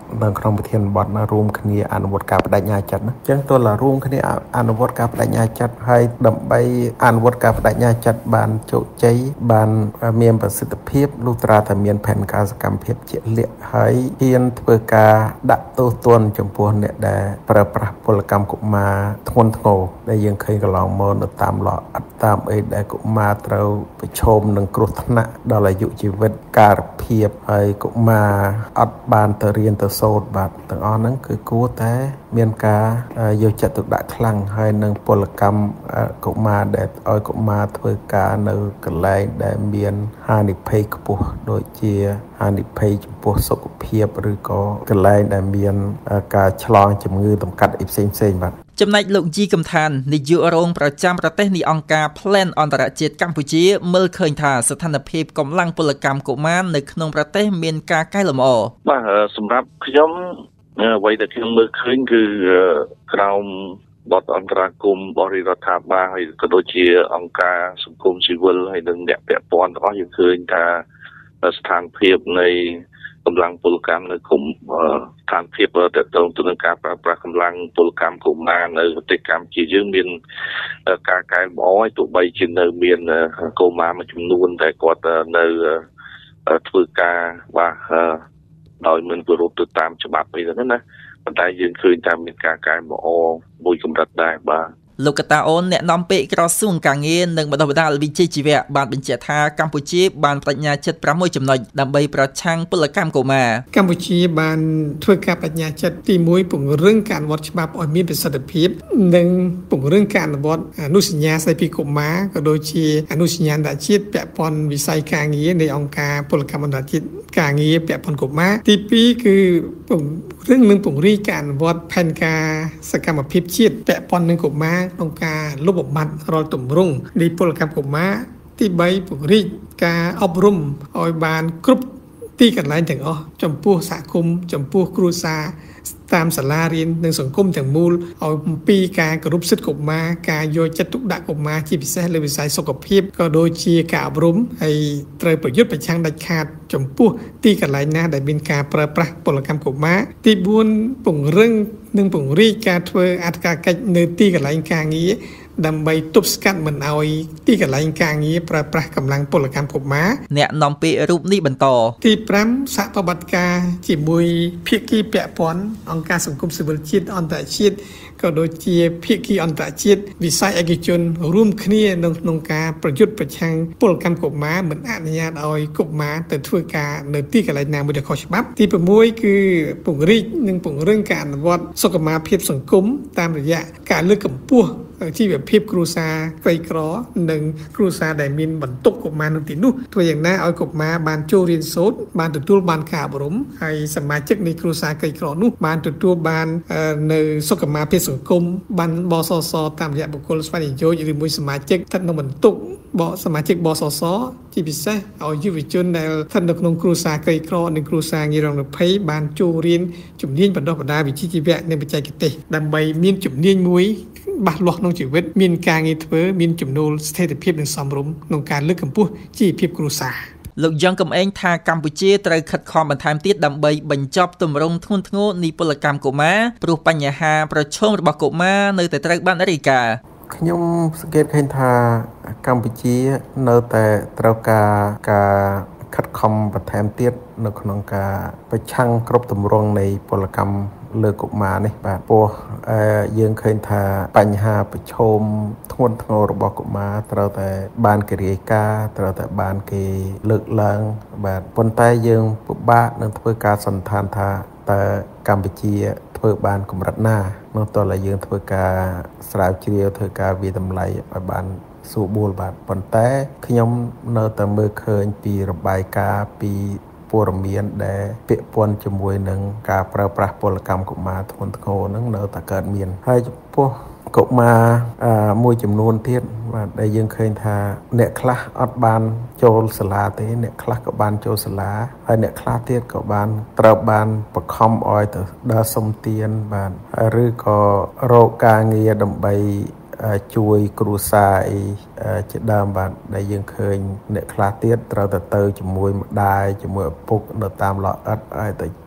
នៅក្នុងប្រធានបទណារួមគ្នាអនុវត្តការបដិញ្ញាចិត្តណាអញ្ចឹងទោះlàរួមគ្នាអនុវត្តការបដិញ្ញាចិត្តហើយដើម្បីអនុវត្តការបដិញ្ញាចិត្តបានជោគជ័យបានមានប្រសិទ្ធភាពលុះត្រាតែមានផែនការសកម្មភាពជាក់លាក់ហើយហ៊ានធ្វើការដាក់ទោសទណ្ឌចំពោះអ្នកដែលប្រើប្រាស់ពលកម្មកុមារធ្ងន់ធ្ងរដែលយើងឃើញកន្លងមកនៅតាមឡអត់តាមអីដែលកុមារត្រូវប្រឈមនឹងគ្រោះថ្នាក់ដល់អាយុជីវិតការភាពហើយកុមារអត់បានទៅរៀនទៅសូត្របាទទាំងអស់ហ្នឹងគឺគួរតែមានការយកចិត្តទុកដាក់ខ្លាំងហើយនឹងពលកម្មកុមារដែលឲ្យកុមារធ្វើការនៅកន្លែងដែលមានហានិភ័យខ្ពស់ដូចជាហានិភ័យចំពោះសុខភាពឬក៏កន្លែងដែលមានការឆ្លងជំងឺតម្កាត់អីផ្សេងៗបាទចំណែកលោកជីកំថាននាយករងប្រចាំប្រទេសនៃអង្គការ Plan អន្តរជាតិកម្ពុជាមើលឃើញថាស្ថានភាពកម្លាំងពលកម្មកុមារនៅក្នុងប្រទេសមានការកែលម្អបាទសម្រាប់ខ្ញុំអ្វីដែលខ្ញុំមើលឃើញគឺក្រោមបទអន្តរាគមន៍បរិរដ្ឋាភិបាលហើយក៏ដូចជាអង្គការសង្គមស៊ីវិលហើយនិងអ្នកពាក់ព័ន្ធទាំងអស់យើងឃើញថាស្ថានភាពនៃកម្លាំងពលកម្មនៅគុំស្ថានភាពទៅទៅនឹងការប្រើប្រាស់កម្លាំងពលកម្មកុមារនៅប្រទេសកម្ពុជាយើងមានការកែលម្អឲ្យទោះបីជានៅមានកុមារមួយចំនួនតែគាត់នៅធ្វើការបាទដោយមិនគោរពទៅតាមច្បាប់អីហ្នឹងណាប៉ុន្តែយើងឃើញថាមានការកែលម្អមួយកម្រិតដែរបាទលោកកតាអូនអ្នកនាំពាក្យក្រសួងការងារនិងបណ្ដុះបណ្ដាលវិជ្ជាជីវៈបានបញ្ជាក់ថាកម្ពុជាបានបញ្ញាចិត្ត6ចំណុចដើម្បីប្រឆាំងពលកម្មកុមារកម្ពុជាបានធ្វើការបញ្ញាចិត្តទី1ពង្រឹងការអនុវត្តច្បាប់ឲ្យមានប្រសិទ្ធភាពនិងពង្រឹងការអនុវត្តអនុសញ្ញាស្តីពីកុមារក៏ដូចជាអនុសញ្ញាអន្តរជាតិពាក់ព័ន្ធវិស័យការងារនៃអង្គការពលកម្មអន្តរជាតិការងារពាក់ព័ន្ធកុមារទី2គឺពង្រឹងនិងពង្រីកការអនុវត្តផែនការសកម្មភាពជាតិពាក់ព័ន្ធនឹងកុមារក្នុងការលុបបំបាត់រាល់ទម្រង់នៃពលកម្មកុមារទី3ពង្រីកការអប់រំឲ្យបានគ្រប់ទីកន្លែងទាំងអស់ចំពោះសហគមន៍ចំពោះគ្រួសារតាមសាលារៀននិងសង្គមទាំងមូលឲ្យអំពីការគោរពសិទ្ធិកុមារការយកចិត្តទុកដាក់កុមារជាពិសេសលើវិស័យសុខភាពក៏ដូចជាការអប់រំហើយត្រូវប្រយុទ្ធប្រឆាំងដាច់ខាតចំពោះទីកន្លែងណាដែលមានការប្រើប្រាស់ពលកម្មកុមារទី4ពង្រឹងនិងពង្រីកការធ្វើអត្ថការកិច្ចនៅទីកន្លែងការងារដើម្បីទប់ស្កាត់មិនឲ្យទីកន្លែងការងារប្រើប្រាស់កម្លាំងពលកម្មកុមារអ្នកនាំពាក្យរូបនេះបន្តទី5សហប្រតិបត្តិការជាមួយភាគីពាក់ព័ន្ធអង្គការសង្គមស៊ីវិលជាតិអន្តរជាតិក៏ដូចជាភាគីអន្តរជាតិវិស័យឯកជនរួមគ្នាក្នុងការប្រយុទ្ធប្រឆាំងពលកម្មកុមារមិនអនុញ្ញាតឲ្យកុមារទៅធ្វើការនៅទីកន្លែងណាមួយដែលខុសច្បាប់ទី6គឺពង្រីកនិងពង្រឹងការអនុវត្តសុខុមាលភាពសង្គមតាមរយៈការលើកកម្ពស់ជីវភាពគ្រួសារក្រីក្រនិងគ្រួសារដែលមានបន្ទុកកុមារនៅទីនោះធ្វើយ៉ាងណាឲ្យកុមារបានចូលរៀនសូត្របានទទួលបានការអប់រំហើយសមាជិកនៃគ្រួសារក្រីក្រនោះបានទទួលបាននៅសុខុមាលភាពសង្គមបានបសសតាមរយៈបុគ្គលស្វ័យនិយោជឬមួយសមាជិកស្ថិតនៅបន្ទុកសមាជិកបសសជាពិសេសឲ្យយុវជនដែលស្ថិតនៅក្នុងគ្រួសារក្រីក្រនិងគ្រួសារងាយរងភ័យបានចូលរៀនជំនាញបណ្ដុះបណ្ដាលវិជ្ជាជីវៈនិងបច្ចេកទេសដើម្បីមានជំនាញមួយបាស់លាស់ក្នុងជីវិតមានការងារធ្វើមានចំណូលស្ថិរភាពនិងសមរម្យក្នុងការលើកកម្ពស់ជីវភាពគ្រួសារលោកយ៉ងកំឯងថាកម្ពុជាត្រូវខិតខំបន្ថែមទៀតដើម្បីបញ្ចប់ទម្រង់ធ្ងន់ធ្ងរនៃពលកម្មកុមារព្រោះបញ្ហាប្រឈមរបស់កុមារនៅតែត្រូវបានរាយការណ៍ខ្ញុំសង្កេតឃើញថាកម្ពុជានៅតែត្រូវការខិតខំបន្ថែមទៀតនៅក្នុងការប្រឆាំងគ្រប់ទម្រង់នៃពលកម្មលើកុមារនេះបាទព្រោះយើងឃើញថាបញ្ហាប្រឈមធ្ងន់ធ្ងររបស់កុមារត្រូវតែបានគេរាយការណ៍ត្រូវតែបានគេលើកឡើងបាទប៉ុន្តែយើងពិបាកនឹងធ្វើការសន្និដ្ឋានថាតើកម្ពុជាធ្វើបានកម្រិតណានៅតើយើងធ្វើការស្រាវជ្រាវធ្វើការវិតម្លៃឲ្យបានស្រួលបួលបាទប៉ុន្តែខ្ញុំនៅតែមើលឃើញពីរបាយការណ៍ពីព័ត៌មានដែលពាក់ព័ន្ធជាមួយនឹងការប្រើប្រាស់ពលកម្មកុមារធ្ងន់ធ្ងរហ្នឹងនៅតែកើតមានហើយចំពោះកុមារមួយចំនួនទៀតបាទដែលយើងឃើញថាអ្នកខ្លះអត់បានចូលសាលាទេអ្នកខ្លះក៏បានចូលសាលាហើយអ្នកខ្លះទៀតក៏បានត្រូវបានបង្ខំឲ្យទៅដើរសុំទានបាទឬក៏រកការងារដើម្បីជួយគ្រួសារអីជាដើមបាទដែលយើងឃើញអ្នកខ្លះទៀតត្រូវទៅជាមួយម្ដាយជាមួយឪពុកនៅតាមឡអិតឲ្យទៅថ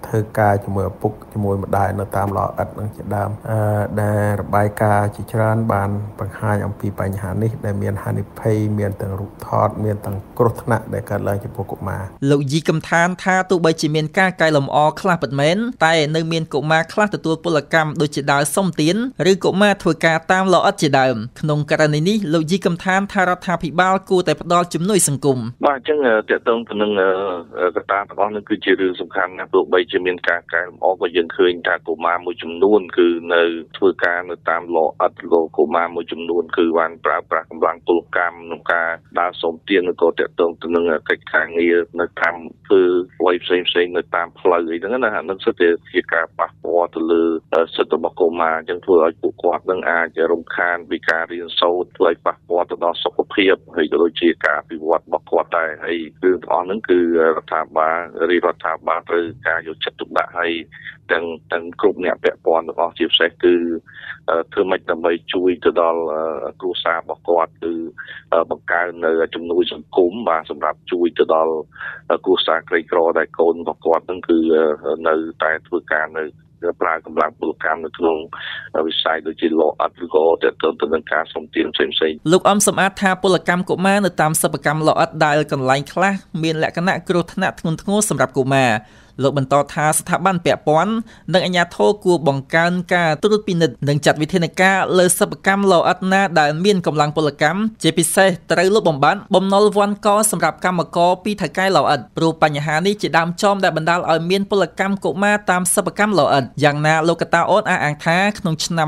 ធ្វើការជាមួយឪពុកជាមួយម្ដាយនៅតាមល្អឥតនឹងជាដើមដែលរបាយការណ៍ជាច្រើនបានបង្ហាញអំពីបញ្ហានេះដែលមានហានិភ័យមានទាំងរូបថតមានទាំងគ្រោះថ្នាក់ដែលកើតឡើងចំពោះកុមារលោកយីកំថានថាទោះបីជាមានការកែលម្អខ្លះពិតមែនតែនៅមានកុមារខ្លះទទួលពលកម្មដូចជាដើរសុំទានឬកុមារធ្វើការតាមល្អឥតជាដើមក្នុងករណីនេះលោកយីកំថានថារដ្ឋាភិបាលគួរតែផ្ដល់ជំនួយសង្គមបាទអញ្ចឹងតើតើទៅនឹងកត្តាទាំងអស់នេះគឺជារឿងសំខាន់ណាស់ទោះបីជាមានការកែលម្អក៏យើងឃើញថាកុមារមួយចំនួនគឺនៅធ្វើការនៅតាមល្អឥតកុមារមួយចំនួនគឺបានប្រើប្រាស់កម្លាំងពលកម្មក្នុងការដើរសុំទានឬក៏តើតើទៅនឹងកិច្ចការងារនៅតាមធ្វើអ្វីផ្សេងនៅតាមផ្លូវអីហ្នឹងណាហ្នឹងសិតតែជាការប៉ះពាល់ទៅលើសិទ្ធិរបស់កុមារអញ្ចឹងធ្វើឲ្យពួកគាត់នឹងអាចរំខានពីការរៀនសូត្រធ្វើឲ្យប៉ះពាល់ទៅដល់សុខភាពហើយក៏ដូចជាការអភិវឌ្ឍរបស់គាត់ដែរហើយរឿងទាំងអស់ហ្នឹងគឺរដ្ឋាភិបាលត្រូវការយកចិត្តទុកដាក់ឲ្យទាំងគ្រប់អ្នកពាក់ព័ន្ធទាំងអស់ជាពិសេសគឺធ្វើម៉េចដើម្បីជួយទៅដល់គ្រួសាររបស់គាត់គឺបង្កើននៅជំនួយសង្គមបាទសម្រាប់ជួយទៅដល់គ្រួសារក្រីក្រដែលកូនរបស់គាត់ហ្នឹងគឺនៅតែធ្វើការនៅប្រើកម្លាំងពលកម្មនៅក្នុងវិស័យដូចជាល្អឥតឬក៏ទៅនឹងការសុំទានផ្សេងលោកអំសំអាតថាពលកម្មកុមារនៅតាមសិប្បកម្មល្អឥតដែលកន្លែងខ្លះមានលក្ខណៈគ្រោះថ្នាក់ធ្ងន់ធ្ងរសម្រាប់កុមារលោកបន្តថាស្ថាប័នពាក់ព័ន្ធនិងអាជ្ញាធរគួរបង្កើនការត្រួតពិនិត្យនិងចាត់វិធានការលើសិប្បកម្មល្អឥតណាដែលមានកម្លាំងពលកម្មជាពិសេសត្រូវលុបបំបាត់បំណុលវ័នកសម្រាប់កម្មករពីថៅកែល្អឥតព្រោះបញ្ហានេះជាដើមចមដែលបណ្ដាលឲ្យមានពលកម្មកុមារតាមសិប្បកម្មល្អឥតយ៉ាងណាលោកកតាអូនអះអាងថាក្នុងឆ្នាំ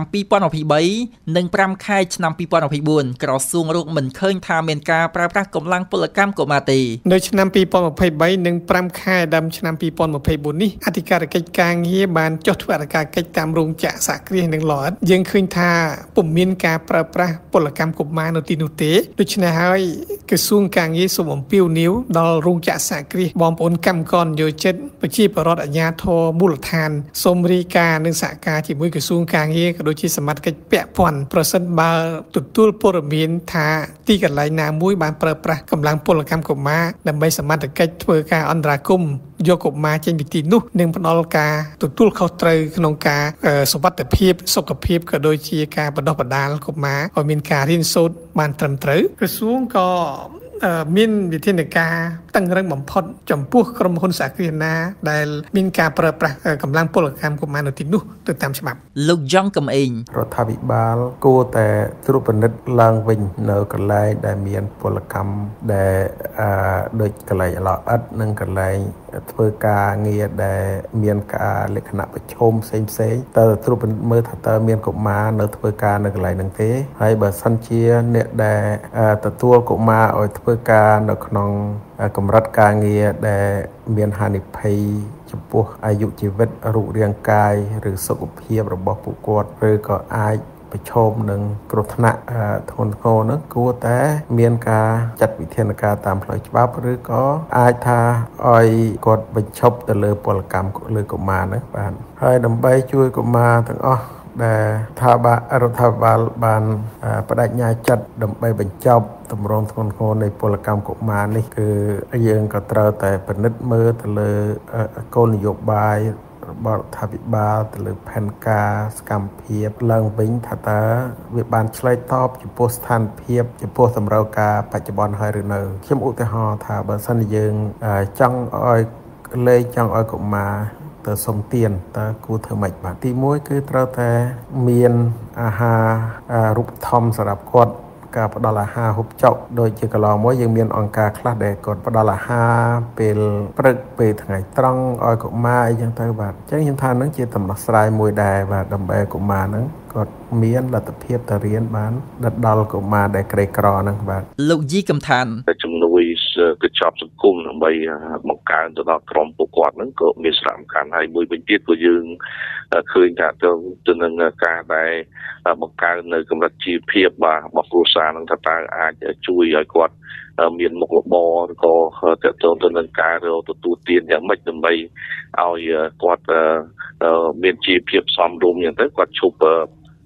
2023និង5ខែឆ្នាំ2024ក្រសួងរកមិនឃើញថាមានការប្រើប្រាស់កម្លាំងពលកម្មកុមារទេនៅឆ្នាំ2023និង5ខែដើមឆ្នាំ2024នេះអធិការកិច្ចការងារបានចុះធ្វើអធិការកិច្ចតាមរោងចក្រសហគ្រាសនិងល្អឥតយើងឃើញថាពុំមានការប្រើប្រាស់ពលកម្មកុមារនៅទីនោះទេដូច្នេះហើយក្រសួងការងារសូមអំពាវនាវដល់រោងចក្រសហគ្រាសបងប្អូនកម្មករនិយោជិតប្រជាពលរដ្ឋអាជ្ញាធរមូលដ្ឋានសូមរាយការណ៍និងសហការជាមួយក្រសួងការងារក៏ដូចជាសមត្ថកិច្ចពាក់ព័ន្ធប្រសិនបើទទួលព័ត៌មានថាទីកន្លែងណាមួយបានប្រើប្រាស់កម្លាំងពលកម្មកុមារដើម្បីសមត្ថកិច្ចធ្វើការអន្តរាគមន៍យកកុមារចេញពីទីនោះនិងផ្ដល់ការទទួលខុសត្រូវក្នុងការសុវត្ថិភាពសុខភាពក៏ដូចជាការបណ្ដុះបណ្ដាលកុមារឲ្យមានការរៀនសូត្របានត្រឹមត្រូវក្រសួងក៏មានវិធានការតឹងរឹងបំផុតចំពោះក្រុមហ៊ុនសហគ្រាសណាដែលមានការប្រើប្រាស់កម្លាំងពលកម្មកុមារនៅទីនោះទៅតាមច្បាប់លោកយ៉ងកំឯងរដ្ឋាភិបាលគួរតែត្រួតពិនិត្យឡើងវិញនៅកន្លែងដែលមានពលកម្មដែលដូចកន្លែងល្អឥតនិងកន្លែងធ្វើការងារដែលមានការលក្ខណៈប្រឈមផ្សេងតើត្រួតពិនិត្យមើលថាតើមានកុមារនៅធ្វើការនៅកន្លែងហ្នឹងទេហើយបើសិនជាអ្នកដែលទទួលកុមារឲ្យធ្វើការនៅក្នុងកម្រិតការងារដែលមានហានិភ័យចំពោះអាយុជីវិតរូបរាងកាយឬសុខភាពរបស់ពួកគាត់ឬក៏អាចប្រឈមនឹងគ្រោះថ្នាក់ធ្ងន់ធ្ងរនោះគួរតែមានការចាត់វិធានការតាមផ្លូវច្បាប់ឬក៏អាចថាឲ្យគាត់បញ្ឈប់ទៅលើពលកម្មលើកុមារនោះបាទហើយដើម្បីជួយកុមារទាំងអស់ដែលរដ្ឋាភិបាលបានបដិញ្ញាចិត្តដើម្បីបញ្ចប់ទម្រង់ធ្ងន់ធ្ងរនៃពលកម្មកុមារនេះគឺយើងក៏ត្រូវតែពិនិត្យមើលទៅលើគោលនយោបាយរបស់រដ្ឋាភិបាលទៅលើផែនការសកម្មភាពឡើងវិញថាតើវាបានឆ្លើយតបចំពោះស្ថានភាពចំពោះតម្រូវការបច្ចុប្បន្នហើយឬនៅខ្ញុំឧទាហរណ៍ថាបើសិនយើងចង់ឲ្យកុមារទៅសុំទានតើគួរធ្វើម៉េចបាទទី1គឺត្រូវតែមានអាហាររូបធម្មសម្រាប់គាត់ការផ្ដល់អាហារហូបចុកដូចជាកន្លងមកយើងមានអង្គការខ្លះដែលគាត់ផ្ដល់អាហារពេលព្រឹកពេលថ្ងៃត្រង់ឲ្យកុមារអីចឹងទៅបាទអញ្ចឹងខ្ញុំថានឹងជាដំណោះស្រាយមួយដែរបាទដើម្បីកុមារហ្នឹងគាត់មានលទ្ធភាពទៅរៀនបានដល់កុមារដែលក្រីក្រហ្នឹងបាទលោកយីកំថានជំនួយកញ្ចប់សង្គមដើម្បីបង្កើនទៅដល់ក្រុមពួកគាត់ហ្នឹងក៏មានសារៈសំខាន់ហើយមួយវិញទៀតក៏យើងឃើញថាទៅនឹងការដែលបង្កើននៅកម្រិតជីវភាពរបស់គ្រួសារហ្នឹងថាតើអាចជួយឲ្យគាត់មានមុខរបរឬក៏ទាក់ទងទៅនឹងការទទួលទានយ៉ាងម៉េចដើម្បីឲ្យគាត់មានជីវភាពសមរម្យយ៉ាងទៅគាត់ឈប់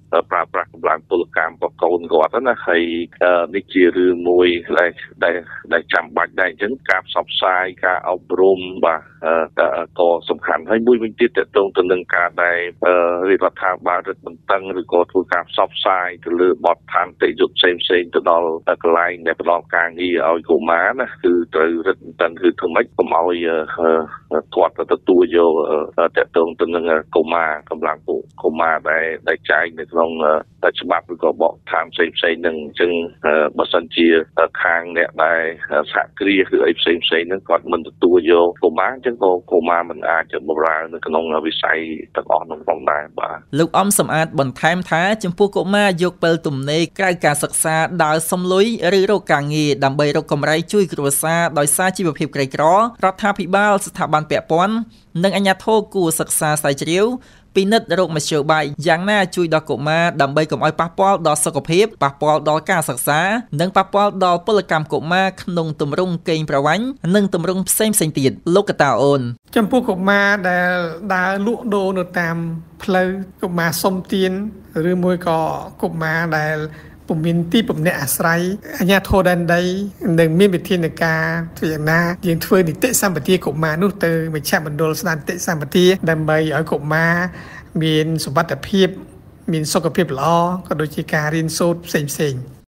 ប្រើប្រាស់កម្លាំងពលកម្មរបស់កូនគាត់ណាហើយនេះជារឿងមួយដែលចាំបាច់ដែរអញ្ចឹងការផ្សព្វផ្សាយការអប់រំបាទក៏សំខាន់ហើយមួយវិញទៀតតកតងទៅនឹងការដែលរដ្ឋាភិបាលរឹតបន្តឹងឬក៏ធ្វើការផ្សព្វផ្សាយទៅលើបទដ្ឋានតិយុត្តផ្សេងទៅដល់កន្លែងដែលផ្ដល់ការងារឲ្យកុមារណាគឺត្រូវរឹតបន្តឹងគឺធ្វើម៉េចកុំឲ្យគាត់ទៅទទួលយកតកតងទៅនឹងកុមារកម្លាំងកុមារដែលចែងនៅក្នុងច្បាប់ឬក៏បទដ្ឋានផ្សេងហ្នឹងអញ្ចឹងបើសិនជាខាងអ្នកដែលសហគ្រាសឬអីផ្សេងហ្នឹងគាត់មិនទទួលយកកុមារអញ្ចឹងក៏កុមារមិនអាចបម្រើនៅក្នុងវិស័យទាំងអស់នោះផងដែរបាទលោកអំសំអាតបន្ថែមថាចំពោះកុមារយកពេលទំនេរក្រៅការសិក្សាដើរសុំលុយឬរកការងារដើម្បីរកកម្រៃជួយគ្រួសារដោយសារជីវភាពក្រីក្ររដ្ឋាភិបាលស្ថាប័នពាក់ព័ន្ធនិងអាជ្ញាធរគួរសិក្សាស្រាវជ្រាវពិនិត្យរកមធ្យោបាយយ៉ាងណាជួយដល់កុមារដើម្បីកុំឲ្យប៉ះពាល់ដល់សុខភាពប៉ះពាល់ដល់ការសិក្សានិងប៉ះពាល់ដល់ពលកម្មកុមារក្នុងទម្រង់កេងប្រវ័ញ្ចនិងទម្រង់ផ្សេងទៀតលោកកតាអូនចំពោះកុមារដែលដើរលក់ដូរនៅតាមផ្លូវកុមារសុំទានឬមួយក៏កុមារដែលពុំមានទីពំនាក់អាស្រ័យអាជ្ញាធរដែនដីនឹងមានវិធានការធ្វើយ៉ាងណាយើងធ្វើនីតិសម្បទាកុមារនោះទៅមជ្ឈមណ្ឌលស្ដារនីតិសម្បទាដើម្បីឲ្យកុមារមានសុវត្ថិភាពមានសុខភាពល្អក៏ដូចជាការរៀនសូត្រផ្សេង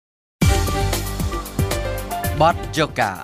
បទយូហ្គា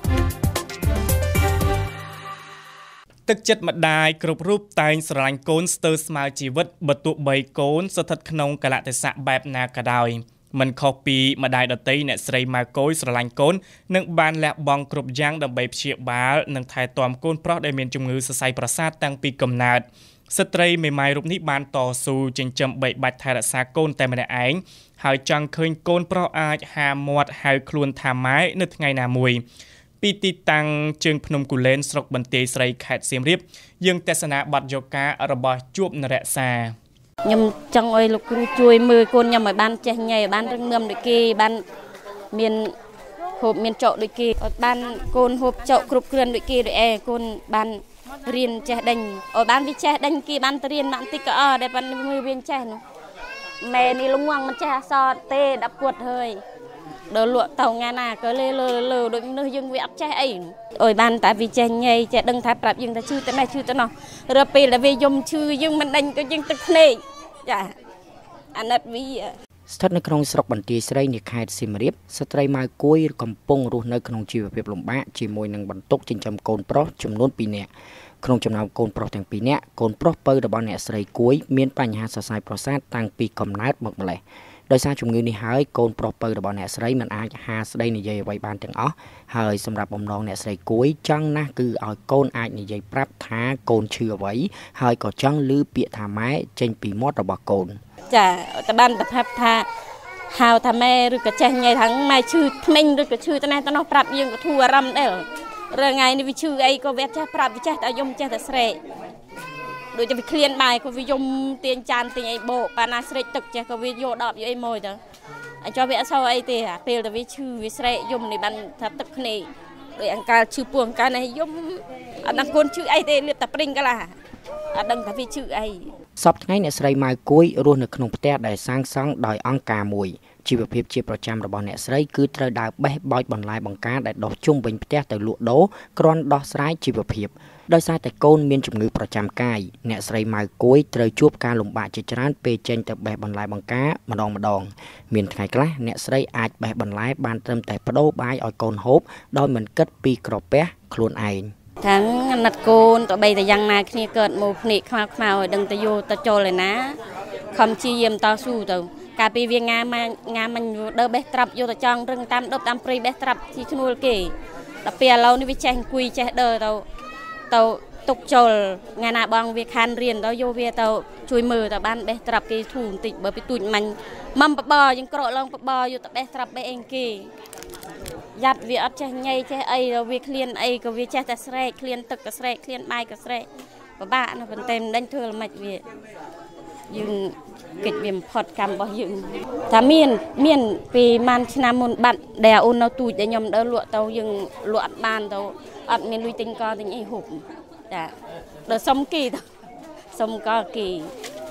ទឹកចិត្តម្ដាយគ្រប់រូបតែងស្រឡាញ់កូនស្ទើរស្មើជីវិតបើទោះបីកូនស្ថិតក្នុងកលៈទេសៈបែបណាក៏ដោយមិនខុសពីម្ដាយដទៃអ្នកស្រីម៉ៅកុយស្រឡាញ់កូននិងបានលះបង់គ្រប់យ៉ាងដើម្បីព្យាបាលនិងថែទាំកូនប្រុសដែលមានជំងឺសរសៃប្រសាទតាំងពីកំណើតស្ត្រីមេម៉ាយរូបនេះបានតស៊ូចិញ្ចឹមបីបាច់ថែរក្សាកូនតែម្នាក់ឯងហើយចង់ឃើញកូនប្រុសអាចហាមាត់ហៅខ្លួនថាម៉ែនៅថ្ងៃណាមួយពីទីតាំងជើងភ្នំគូលែនស្រុកបន្ទាយស្រីខេត្តសៀមរាបយើងទស្សនាបទយូហ្គារបស់ជួបនរក្សាខ្ញុំចង់ឲ្យលោកគ្រូជួយមើលកូនខ្ញុំឲ្យបានចេះញ៉ៃឲ្យបានរឹងមាំដូចគេបានមានហូបមានចោកដូចគេឲ្យបានកូនហូបចោកគ្រប់គ្រាន់ដូចគេដូចកូនបានរៀនចេះដេញឲ្យបានវាចេះដេញគេបានទៅរៀនមកបន្តិចក៏អត់ដែលបានមើលវាចេះនោះម៉ែនេះលងងមិនចេះអសតទេ10ពួតហើយដល់លក់ទៅថ្ងៃណាក៏លើដូចមនុស្សយើងវាអត់ចេះអីឲ្យបានតែវាចេះញ៉ៃចេះដឹងថាប្រាប់យើងថាឈឺទៅនេះឈឺទៅនោះរើពេលដែលវាយំឈឺយើងមិនដេញក៏យើងទឹកភ្នែកចាអាណិតវាស្ថិតនៅក្នុងស្រុកបន្ទាយស្រីនៃខេត្តសៀមរាបស្ត្រីម៉ៅគួយកំពុងរស់នៅក្នុងជីវភាពលំបាកជាមួយនឹងបន្ទុកចិញ្ចឹមកូនប្រុសចំនួន2នាក់ក្នុងចំណោមកូនប្រុសទាំង2នាក់កូនប្រុសពៅរបស់អ្នកស្រីគួយមានបញ្ហាសរសៃប្រសាទតាំងពីកំណើតមកម្លេះដោយសារជំងឺនេះហើយកូនប្រុសពៅរបស់អ្នកស្រីមិនអាចហាស្ដីនិយាយអ្វីបានទាំងអស់ហើយសម្រាប់បំណងអ្នកស្រីគួយចង់ណាស់គឺឲ្យកូនអាចនិយាយប្រាប់ថាកូនឈឺអ្វីហើយក៏ចង់ឮពាក្យថាម៉ែចេញពីមាត់របស់កូនចាតែបានតែប្រាប់ថាហៅថាម៉ែឬក៏ចេះញ៉ៃថាម៉ែឈឺធ្មេញឬក៏ឈឺទៅនេះទៅនោះប្រាប់យើងក៏ធូរអារម្មណ៍ដែររឿងថ្ងៃនេះវាឈឺអីក៏វាចេះប្រាប់វាចេះតែយំចេះតែស្រែកដូចតែវាឃ្លានបាយក៏វាយំទាញចានទាញអីបោកប៉ាណាស្រែកទឹកចេះក៏វាយកដបយកអីមួយទៅអាចចុះវាអត់សូវអីទេអាពេលតែវាឈឺវាស្រែកយំនេះបានថាទឹកភ្នែកដោយអង្ការឈឺពោះអង្ការនេះយំអត់ដឹងកូនឈឺអីទេលៀបតែព្រិញកន្លះអត់ដឹងថាវាឈឺអីសប្តាហ៍ថ្ងៃអ្នកស្រីម៉ៅគួយរស់នៅក្នុងផ្ទះដែលសាងសង់ដោយអង្គការមួយជីវភាពជាប្រចាំរបស់អ្នកស្រីគឺត្រូវដើរបេះបោចបន្លែបង្ការដែលដុះជុំវិញផ្ទះទៅលក់ដូរគ្រាន់ដោះស្រាយជីវភាពដោយសារតែកូនមានជំងឺប្រចាំកាយអ្នកស្រីម៉ៅគួយត្រូវជួបការលំបាកជាច្រើនពេលចេញទៅបេះបន្លែបង្ការម្ដងមានថ្ងៃខ្លះអ្នកស្រីអាចបេះបន្លែបានត្រឹមតែបដូរបាយឲ្យកូនហូបដោយមិនគិតពីក្រពះខ្លួនឯងទាំងអាណិតកូនទៅបីតែយ៉ាងណាគ្នាកើតមកភ្នែកខ្មៅឲ្យដឹងទៅយកទៅចូលឯណាខំជាយាមតស៊ូទៅកាលពីវាងាមិនដើរបេះត្រាប់យកទៅចង់រឹងតាមដប់តាមព្រៃបេះត្រាប់ទីឈ្នួលគេដល់ពេលឥឡូវនេះវាចេះអង្គុយចេះដើរទៅទុកចូលថ្ងៃណាបងវាខានរៀនទៅយកវាទៅជួយមើលទៅបានបេះត្រាប់គេធូរបន្តិចបើពីទូចមាញ់ម៉ាំបបយើងក្រកឡើងបបយកទៅបេះត្រាប់បេះអីគេយ៉ាត់វាអត់ចេះញ៉ៃចេះអីទៅវាឃ្លានអីក៏វាចេះតែស្រែកឃ្លានទឹកក៏ស្រែកឃ្លានបាយក៏ស្រែកពិបាកណាស់ប៉ុន្តែមិនដឹងធ្វើល្មិចវាយើងកិច្ចវាបំផុតកម្មរបស់យើងថាមានពីម៉ានឆ្នាំមុនបាត់ដែលអូននៅទូចដែលខ្ញុំដើរលក់ទៅយើងលក់អត់បានទៅអត់មានលុយទិញកទិញអីហូបចាដល់សុំគេទៅសុំកគេ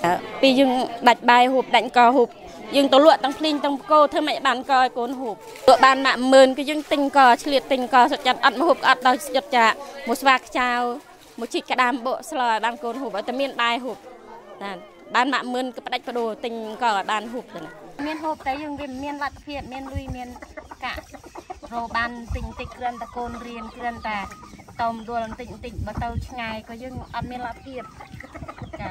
ពីយើងដាច់បាយហូបដាច់កហូបយើងទៅលក់ទាំងភ្លេងទាំងកោធ្វើមិនបានកឲ្យកូនហូបលក់បាន100,000គឺយើងទិញកឆ្លៀតទិញកសុខចិត្តអត់មកហូបអត់ដល់ចិត្តចាមកស្វាខ្ចៅមកជីកក្តាមបកស្លឲ្យបានកូនហូបឲ្យតែមានបាយហូបបាន100,000ក៏ផ្ដាច់បដូរទិញកឲ្យបានហូបទៅមានហូបតែយើងវាមានលទ្ធភាពមានលុយមានកាក់រកបានទិញតិចគ្រាន់តែកូនរៀនគ្រាន់តែតោមដួលបន្តិចបន្តិចបើទៅឆ្ងាយក៏យើងអត់មានលទ្ធភាពចា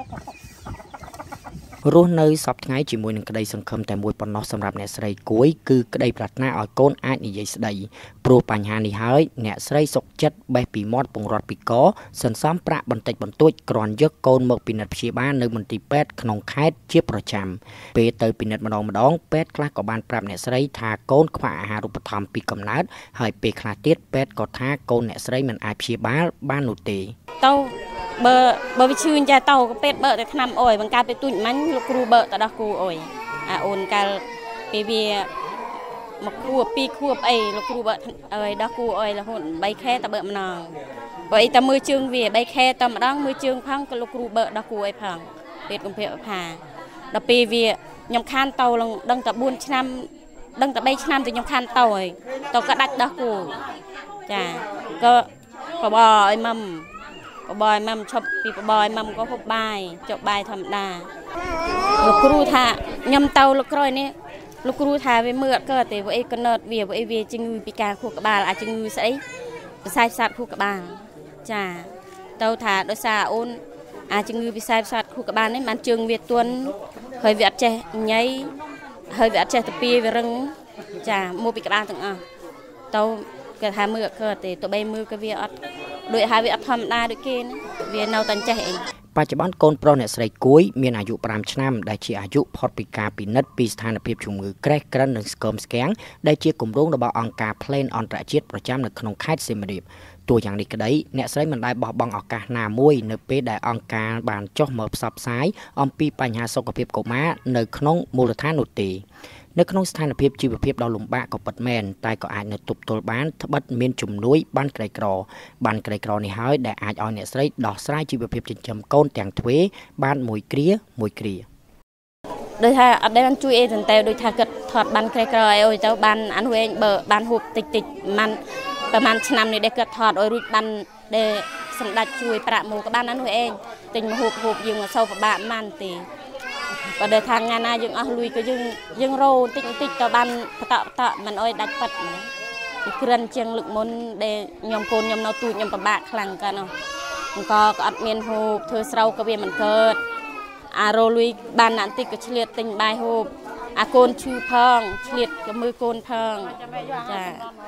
រស់នៅសពថ្ងៃជាមួយនឹងក្តីសង្ឃឹមតែមួយប៉ុណ្ណោះសម្រាប់អ្នកស្រីគួយគឺក្តីប្រាថ្នាឲ្យកូនអាចនិយាយស្ដីព្រោះបញ្ហានេះហើយអ្នកស្រីសុកចិត្តបេះពីមាត់ពង្រត់ពីកសន្សំប្រាក់បន្តិចបន្តួចគ្រាន់យកកូនមកពិនិត្យព្យាបាលនៅមន្ទីរពេទ្យក្នុងខេត្តជាប្រចាំពេលទៅពិនិត្យម្ដងពេទ្យខ្លះក៏បានប្រាប់អ្នកស្រីថាកូនខ្វះអាហារូបត្ថម្ភពីកំណើតហើយពេលខ្លះទៀតពេទ្យក៏ថាកូនអ្នកស្រីមិនអាចព្យាបាលបាននោះទេទៅបើវាឈឺចាទៅក៏ពេទ្យបើតែថ្នាំអុយបង្កើតទៅទូចមាញ់លោកគ្រូបើទៅដោះគូអុយអាអូនកាលពេលវាមកខួប2ខួបអីលោកគ្រូបើអុយដោះគូអុយរហូត3ខែតែបើម្ដងបើអីតែមើលជើងវា3ខែតែម្ដងមើលជើងផងក៏លោកគ្រូបើដោះគូអុយផងពេទ្យកំភៈផាដល់ពេលវាខ្ញុំខានទៅដឹងតែ4ឆ្នាំដឹងតែ3ឆ្នាំទៅខ្ញុំខានទៅហើយទៅក៏ដាច់ដោះគូចាក៏បបឲ្យម៉ាំបបឲ្យម៉ាំឈប់ពីបបឲ្យម៉ាំក៏ហូបបាយចុកបាយធម្មតាលោកគ្រូថាខ្ញុំទៅលោកក្រោយនេះលោកគ្រូថាវាមើលអត់កើតទេព្រោះអីកណើតវាព្រោះអីវាជំងឺពិការខួរក្បាលអាចជំងឺស្អីប្រសាទសាទខួរក្បាលចាទៅថាដោយសារអូនអាចជំងឺពិសាទសាទខួរក្បាលនេះបានជើងវាទន់ហើយវាអត់ចេះញ៉ៃហើយវាអត់ចេះទៅពីវារឹងចាមកពីក្បាលទាំងអស់ទៅគេថាមើលអត់កើតទេទៅបីមើលក៏វាអត់ដូចហើយវាអត់ធម្មតាដូចគេណាវានៅតែចេះអីបច្ចុប្បន្នកូនប្រុសអ្នកស្រីគួយមានអាយុ5ឆ្នាំដែលជាអាយុផុតពីការពិនិត្យពីស្ថានភាពជំងឺក្រេះក្រិននិងស្គមស្គាំងដែលជាគម្រោងរបស់អង្គការ Plan អន្តរជាតិប្រចាំនៅក្នុងខេត្តសៀមរាបទោះយ៉ាងនេះក្តីអ្នកស្រីមិនដែលបោះបង់ឱកាសណាមួយនៅពេលដែលអង្គការបានចុះមកផ្សព្វផ្សាយអំពីបញ្ហាសុខភាពកុមារនៅក្នុងមូលដ្ឋាននោះទេនៅក្នុងស្ថានភាពជីវភាពដ៏លំបាកក៏ពិតមែនតែក៏អាចនៅទប់ទល់បានត្បិតមានជំនួយបានក្រីក្រនេះហើយដែលអាចឲ្យអ្នកស្រីដោះស្រាយជីវភាពចិញ្ចឹមកូនទាំងទ្វេបានមួយគ្រាដូចថាអត់ដែលបានជួយអីទេតែដូចថាគាត់ថតបានក្រីក្រអីទៅបានអានោះឯងបើបានហូបតិចបានប្រហែលឆ្នាំនេះដែលគាត់ថតឲ្យរួចបានដែលសម្ដេចជួយប្រាក់មកក៏បានអានោះឯងទិញមកហូបយើងមិនសូវពិបាកប៉ុន្មានទេបើដែលថាថ្ងៃណាយើងអស់លុយក៏យើងរោតិចទៅបានបតមិនអោយដាច់ប៉ិតពីក្រិនជាងលើកមុនដែលខ្ញុំកូនខ្ញុំនៅទូចខ្ញុំពិបាកខ្លាំងកាលនោះអង្គក៏អត់មានហូបធ្វើស្រូវក៏វាមិនកើតអារោលុយបានណាក់តិចក៏ឆ្លៀតទិញបាយហូបអាកូនឈឺផងឆ្លៀតក៏មើលកូនផងចា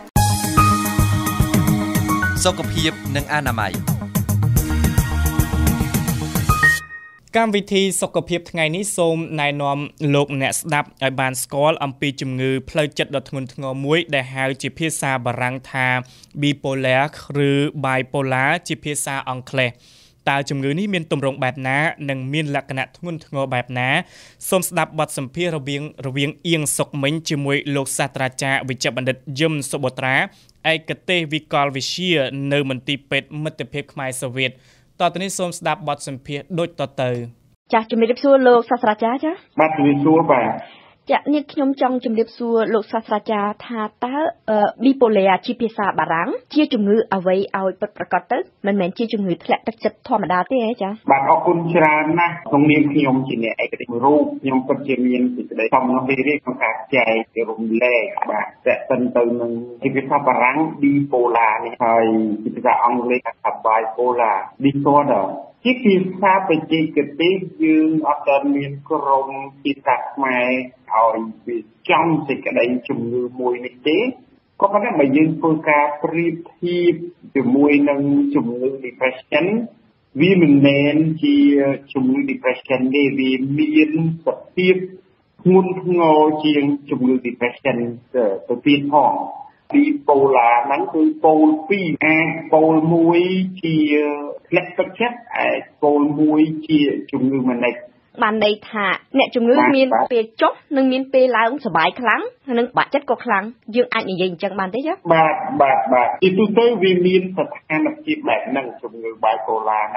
សុខភាពនិងអនាម័យកម្មវិធីសុខភាពថ្ងៃនេះសូមណែនាំលោកអ្នកស្ដាប់ឲ្យបានស្គាល់អំពីជំងឺផ្លូវចិត្តដ៏ធ្ងន់ធ្ងរមួយដែលហៅជាភាសាបារាំងថា bipolar ឬ bipolar ជាភាសាអង់គ្លេសតើជំងឺនេះមានទម្រង់បែបណានិងមានលក្ខណៈធ្ងន់ធ្ងរបែបណាសូមស្ដាប់បទសម្ភាសន៍រវាងអៀងសុកមិញជាមួយលោកសាស្ត្រាចារ្យវិជ្ជបណ្ឌិតយឹមសុបត្រាឯកទេសវិកលវិទ្យានៅមន្ទីរពេទ្យមិត្តភាពខ្មែរសូវៀតតទៅនេះសូមស្ដាប់បទសម្ភាសន៍ដូចតទៅចាជំរាបសួរលោកសាស្ត្រាចារ្យចាបាទជំរាបសួរបាទចានេះខ្ញុំចង់ជំរាបសួរលោកសាស្ត្រាចារ្យថាតើ bipolar ជាភាសាបារាំងជាជំងឺអ្វីឲ្យពិតប្រាកដទៅមិនមែនជាជំងឺធ្លាក់ទឹកចិត្តធម្មតាទេហ៎ចាបាទអរគុណច្រើនណាស់ក្នុងនាមខ្ញុំជាអ្នកឯកទេសរូបខ្ញុំពិតជាមានសេចក្តីសំណូមពរក្នុងការចែករំលែកបាទតើទៅនឹងជាភាសាបារាំង bipolar នេះហើយជាភាសាអង់គ្លេសថា bipolar disorderជាភាសាបច្ចេកទេសយើងអត់ទាន់មានក្រុមភាសាខ្មែរឲ្យវាចំសេចក្តីជំងឺមួយនេះទេក៏ប៉ុន្តែបើយើងធ្វើការប្រៀបធៀបជាមួយនឹងជំងឺ depression វាមិនមែនជាជំងឺ depression ទេវាមានសភាពធ្ងន់ធ្ងរជាងជំងឺ depression ទៅទៀតផងbipolar ហ្នឹងគឺប៉ូល2អាចប៉ូល1ជាធ្លាក់ទឹកចិត្តអាចប៉ូល1ជាជំងឺម៉ានិកបានន័យថាអ្នកជំងឺមានពេលចុះនិងមានពេលឡើងសុបាយខ្លាំងនិងបាក់ចិត្តក៏ខ្លាំងយើងអាចនិយាយអញ្ចឹងបានទេចាបាទជាទូទៅវាមានស្ថានភាពបែបហ្នឹងជំងឺ bipolar ហ្នឹង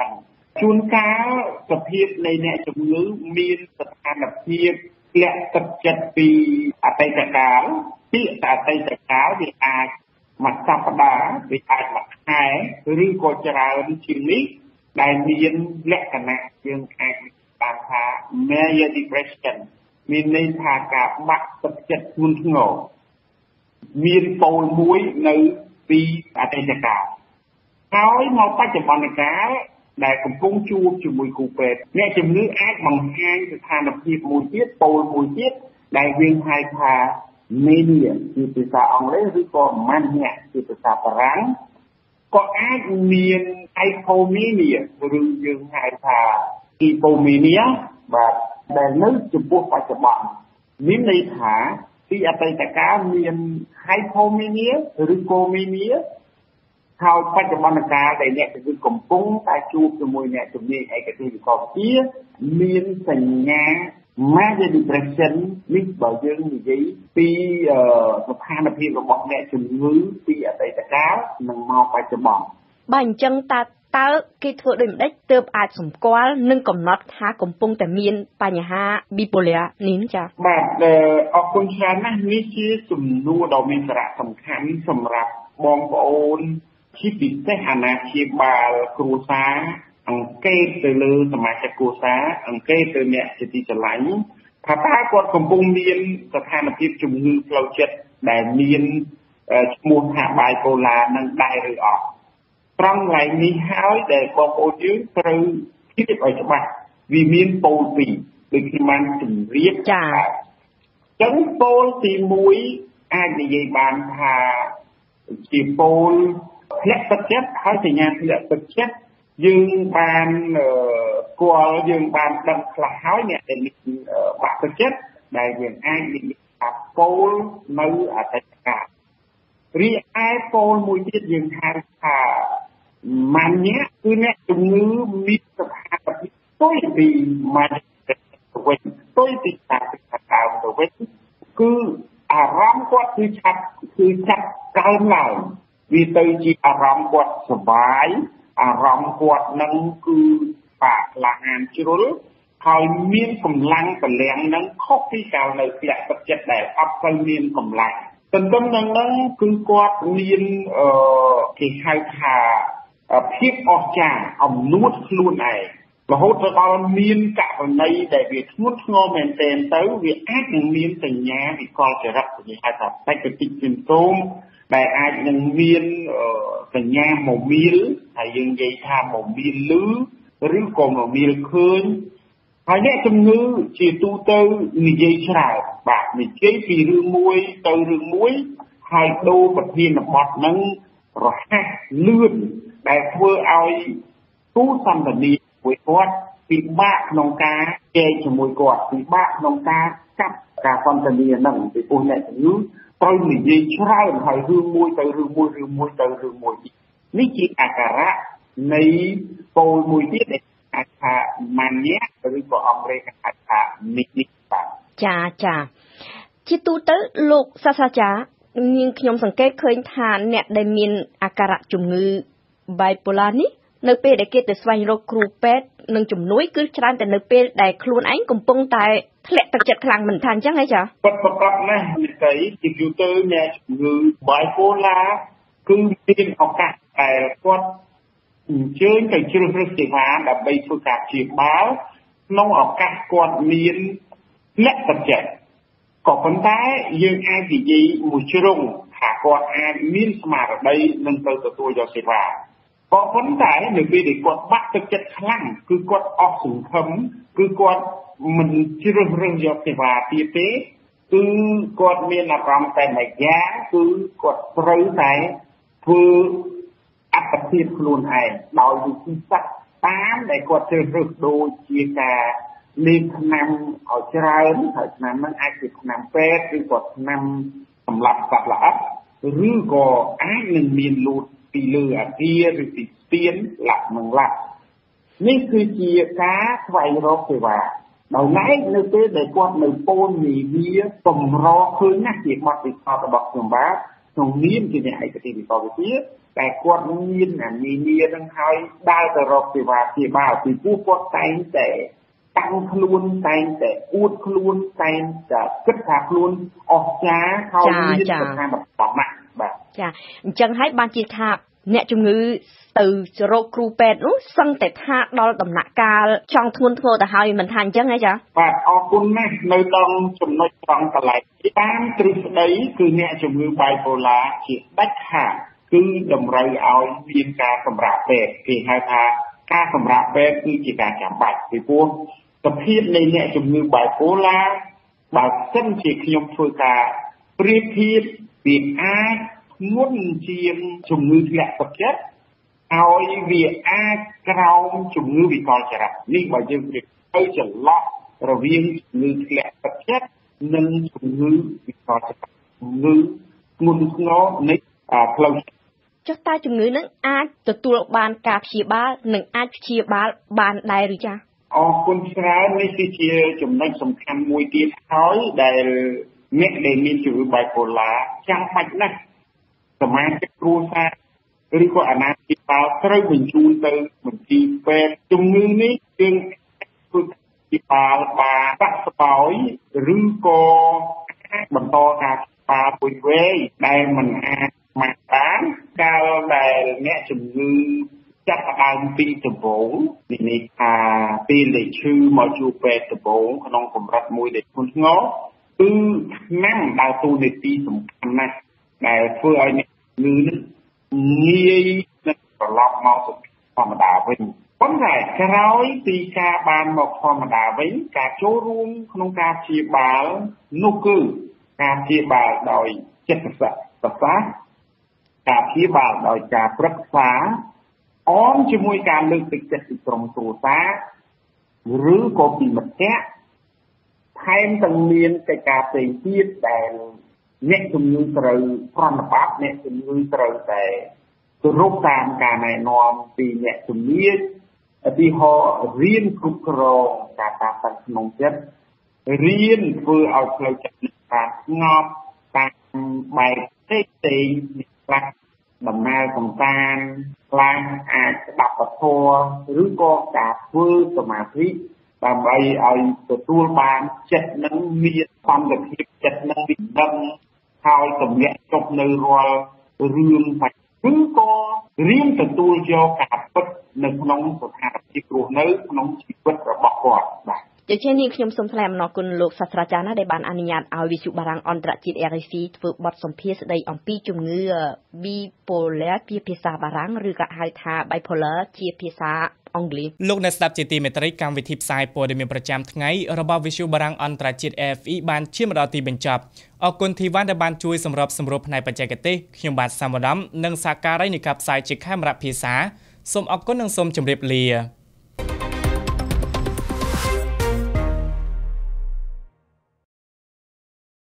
ជួនកាលសភាពនៃអ្នកជំងឺមានស្ថានភាពលាក់ទឹកចិត្តពីអតីតកាលពីអតីតកាលវាអាចមួយសប្តាហ៍វាអាចមួយខែឬក៏ច្រើនជាងនេះដែលមានលក្ខណៈយើងអាចបានថា major depression មានន័យថាការបាក់ទឹកចិត្តធ្ងន់ធ្ងរមានពោលមួយនៅពីអតីតកាលហើយមកបច្ចុប្បន្នកាលដែលកំពុងជួបជាមួយគ្រូពេទ្យអ្នកជំងឺអាចបង្ហាញស្ថានភាពមួយទៀតពោលមួយទៀតដែលយើងហៅថា mania ជាភាសាអង់គ្លេសឬក៏ mania ជាភាសាបារាំងក៏អាចមាន hypomania ឬយើងហៅថា hypomania បាទដែលនៅចំពោះបច្ចុប្បន្នមានន័យថាពីអតីតកាលមាន hypomania ឬក៏ mania ហើយបច្ចុប្បន្នកាលដែលអ្នកជំងឺកំពុងតែជួបជាមួយអ្នកជំនាញឯកទេសវិទ្យាមានសញ្ញា major depression នេះបើយើងនិយាយពីស្ថានភាពរបស់អ្នកជំងឺពីអតីតកាលនិងមកបច្ចុប្បន្នបើអញ្ចឹងតើគេធ្វើដូចម្ដេចទើបអាចសម្គាល់និងកំណត់ថាកំពុងតែមានបញ្ហា bipolar នេះចា៎បាទអរគុណច្រើនណាស់នេះជាសំណួរដ៏មានសារៈសំខាន់សម្រាប់បងប្អូនជាពិសេសអាណាព្យាបាលគ្រួសារអង្កេតទៅលើសមាជិកគ្រួសារអង្កេតទៅអ្នកជាទីស្រឡាញ់ថាតើគាត់កំពុងមានស្ថានភាពជំងឺផ្លូវចិត្តដែលមានឈ្មោះថា bipolar នឹងដែរឬអត់ត្រង់កន្លែងនេះហើយដែលបងប្អូនយើងត្រូវគិតឲ្យច្បាស់វាមានពោលពីរដូចខ្ញុំបានជម្រាបចា៎ចឹងពោលទី1អាចនិយាយបានថាជាពោលធ្លាក់ទឹកចិត្តហើយសញ្ញាធ្លាក់ទឹកចិត្តយើងបានស្គាល់យើងបានដឹងខ្លះហើយអ្នកដែលមានបាក់ទឹកចិត្តដែលយើងអាចនិយាយថាពោលនៅអតីតកាលរីឯពោលមួយទៀតយើងហៅថាម៉ាញ៉ាគឺអ្នកជំងឺមានស្ថានភាពផ្ទុយពីម៉ាញ៉ាទៅវិញផ្ទុយពីការពិការទៅវិញគឺអារម្មណ៍គាត់គឺចាត់កើនឡើងវាទៅជាអារម្មណ៍គាត់សុបាយអារម្មណ៍គាត់នឹងគឺបាក់ក្លាហានជ្រុលហើយមានកម្លាំងពលំនឹងខុសពីកាលនៅធ្លាក់ទឹកចិត្តដែលអត់ទៅមានកម្លាំងទន្ទឹមនឹងហ្នឹងគឺគាត់មានគេហៅថាភាពអស្ចារ្យអំនួតខ្លួនឯងរហូតទៅដល់មានករណីដែលវាធ្ងន់ធ្ងរមែនទែនទៅវាអាចនឹងមានសញ្ញាវិកលចរិតគេហៅថា psychotic symptom ដែលអាចនឹងមានសញ្ញាមមាលហើយយើងនិយាយថាមមាលលឺឬក៏មមាលឃើញហើយអ្នកជំងឺជាទូទៅនិយាយច្រើនបាទនិយាយពីរឿងមួយទៅរឿងមួយហើយដូរប្រធានបទហ្នឹងរហ័សលឿនដែលធ្វើឲ្យគូសន្ទនាមួយគាត់ពិបាកក្នុងការចែកជាមួយគាត់ពិបាកក្នុងការកាត់ការសន្ទនាហ្នឹងពីព្រោះអ្នកជំងឺត្រូវនិយាយច្រើនហើយរឿងមួយទៅរឿងមួយរឿងមួយទៅរឿងមួយនេះជាអាការៈនៃពោលមួយទៀតដែលហៅថា mania ឬក៏អង់គ្លេសហៅថា manic បាទចាជាទូទៅលោកសាស្ត្រាចារ្យនាងខ្ញុំសង្កេតឃើញថាអ្នកដែលមានអាការៈជំងឺ bipolar នេះនៅពេលដែលគេទៅស្វែងរកគ្រូពេទ្យនិងជំនួយគឺច្រើនតែនៅពេលដែលខ្លួនឯងកំពុងតែធ្លាក់ទឹកចិត្តខ្លាំងមិនថាអញ្ចឹងហីចាពិតប្រាកដណាស់និយាយជាទូទៅអ្នកជំងឺ bipolar គឺមានឱកាសដែលគាត់អញ្ជើញទៅជ្រើសរើសសេវាដើម្បីធ្វើការព្យាបាលក្នុងឱកាសគាត់មានធ្លាក់ទឹកចិត្តក៏ប៉ុន្តែយើងអាចនិយាយមួយជ្រុងថាគាត់អាចមានស្មារតីនឹងទៅទទួលយកសេវាក៏ប៉ុន្តែនៅពេលដែលគាត់បាក់ទឹកចិត្តខ្លាំងគឺគាត់អស់សង្ឃឹមគឺគាត់មិនជ្រើសរើសយកសេវាទៀតទេគឺគាត់មានអារម្មណ៍តែមួយយ៉ាងគឺគាត់ត្រូវតែធ្វើអត្តភាពខ្លួនឯងដោយវិធីសាស្ត្រតាមដែលគាត់ជ្រើសរើសដូចជាការលេបថ្នាំឲ្យច្រើនហើយថ្នាំហ្នឹងអាចជាថ្នាំពេទ្យឬក៏ថ្នាំសម្រាប់សត្វល្អិតឬក៏អាចនឹងមានលូតពីលើអាគារឬពីស្ពានលាក់នឹងលាក់នេះគឺជាការស្វែងរកសេវាដោយឡែកនៅពេលដែលគាត់នៅពូននីវាកម្រឃើញណាស់ជាបទពិសោធន៍របស់ខ្ញុំបាទក្នុងនាមជាអ្នកឯកទេសវិទ្យាតែគាត់មានអានីនានឹងហើយដើរទៅរកសេវាព្យាបាលពីព្រោះគាត់តែងតែតាំងខ្លួនតែងតែអួតខ្លួនតែងតែគិតថាខ្លួនអស្ចារ្យហើយមានស្ថានភាពណាស់បាទចាអញ្ចឹងហើយបានជាថាអ្នកជំងឺទៅរកគ្រូពេទ្យនោះសឹងតែថាដល់ដំណាក់កាលចង់ធ្ងន់ធ្ងរទៅហើយមិនថាអញ្ចឹងហ៎ចាបាទអរគុណណាស់នៅដល់ចំណុចត្រង់កន្លែងតាមទ្រឹស្ដីគឺអ្នកជំងឺ bipolar ជាដាច់ខាតគឺតម្រូវឲ្យមានការសម្រាប់ពេទ្យគេហៅថាការសម្រាប់ពេទ្យគឺជាការចាំបាច់ពីព្រោះសភាពនៃអ្នកជំងឺ bipolar បើសិនជាខ្ញុំធ្វើការប្រៀបធៀបវាអាចធ្ងន់ជាងជំងឺធ្លាក់ទឹកចិត្តហើយវាអាចក្រោមជំងឺវិកលចរិតនេះបើយើងប្រៀបទៅចន្លោះរវាងជំងឺធ្លាក់ទឹកចិត្តនិងជំងឺវិកលចរិតជំងឺធ្ងន់ធ្ងរនៃផ្លូវចុះតើជំងឺនឹងអាចទទួលបានការព្យាបាលនិងអាចព្យាបាលបានដែរឬចាអរគុណច្រើននេះគឺជាចំណុចសំខាន់មួយទៀតហើយដែលអ្នកដែលមានជំងឺ bipolar ចាំបាច់ណាស់សមាជិកគ្រួសារឬក៏អាណាព្យាបាលត្រូវបញ្ជូនទៅមន្ទីរពេទ្យជំងឺនេះគឺធ្វើព្យាបាលបានបាក់ស្បោយឬក៏បន្តការព្យាបាលមួយវែងដែលមិនអាចមកបានកាលដែលអ្នកជំងឺចាប់ផ្ដើមពីដំបូងនេះថាពេលដែលឈឺមកជួបពេទ្យដំបូងក្នុងកម្រិតមួយដែលធ្ងន់ធ្ងរគឺឆ្នាំដើរតួនាទីសំខាន់ណាស់ដែលធ្វើឲ្យអ្នកជំងឺនេះងាយនឹងត្រឡប់មកសុខភាពធម្មតាវិញប៉ុន្តែក្រោយពីការបានមកធម្មតាវិញការចូលរួមក្នុងការព្យាបាលនោះគឺការព្យាបាលដោយចិត្តសាស្ត្រការព្យាបាលដោយការប្រឹក្សាអមជាមួយការលើកទឹកចិត្តពីក្រុមគ្រួសារឬក៏ពីមិត្តភក្តិថែមទាំងមានកិច្ចការផ្សេងទៀតដែលអ្នកជំងឺត្រូវប្រតិបត្តិអ្នកជំងឺត្រូវតែគោរពតាមការណែនាំពីអ្នកជំនាញឧទាហរណ៍រៀនគ្រប់គ្រងការតាំងក្នុងចិត្តរៀនធ្វើឲ្យផ្លូវចិត្តការស្ងប់តាមបែបផ្សេងខ្លះដំណើរកំសាន្តខ្លះអាចស្ដាប់ពធឬក៏ការធ្វើសមាធិដើម្បីឲ្យទទួលបានចិត្តនឹងមានសន្តិភាពចិត្តនឹងវិដឹងហើយទម្លាក់ចុះនៅរាល់រឿងឬក៏រៀនទទួលយកការពិតនៅក្នុងស្ថានភាពរស់នៅក្នុងជីវិតរបស់គាត់បាទជាជានេះខ្ញុំសូមថ្លែងអំណរគុណលោកសាស្ត្រាចារ្យណាដែលបានអនុញ្ញាតឲ្យវិទ្យុបារាំងអន្តរជាតិ RFI ធ្វើបទសម្ភាសន៍ស្ដីអំពីជំងឺ bipolar ជាភាសាបារាំងឬក៏ហៅថា bipolar ជាភាសាអង់គ្លេសលោកអ្នកស្ដាប់ជាទីមេត្រីកម្មវិធីផ្សាយព័ត៌មានប្រចាំថ្ងៃរបស់វិទ្យុបារាំងអន្តរជាតិ RFI បានឈានមកដល់ទីបញ្ចប់អរគុណធីវ៉ាន់ដែលបានជួយសម្របសម្រួលផ្នែកបច្ចេកទេសខ្ញុំបាទសាមរ៉ាំនិងសហការីនៃការផ្សាយជាខេមរៈភាសាសូមអរគុណនិងសូមជម្រាបលា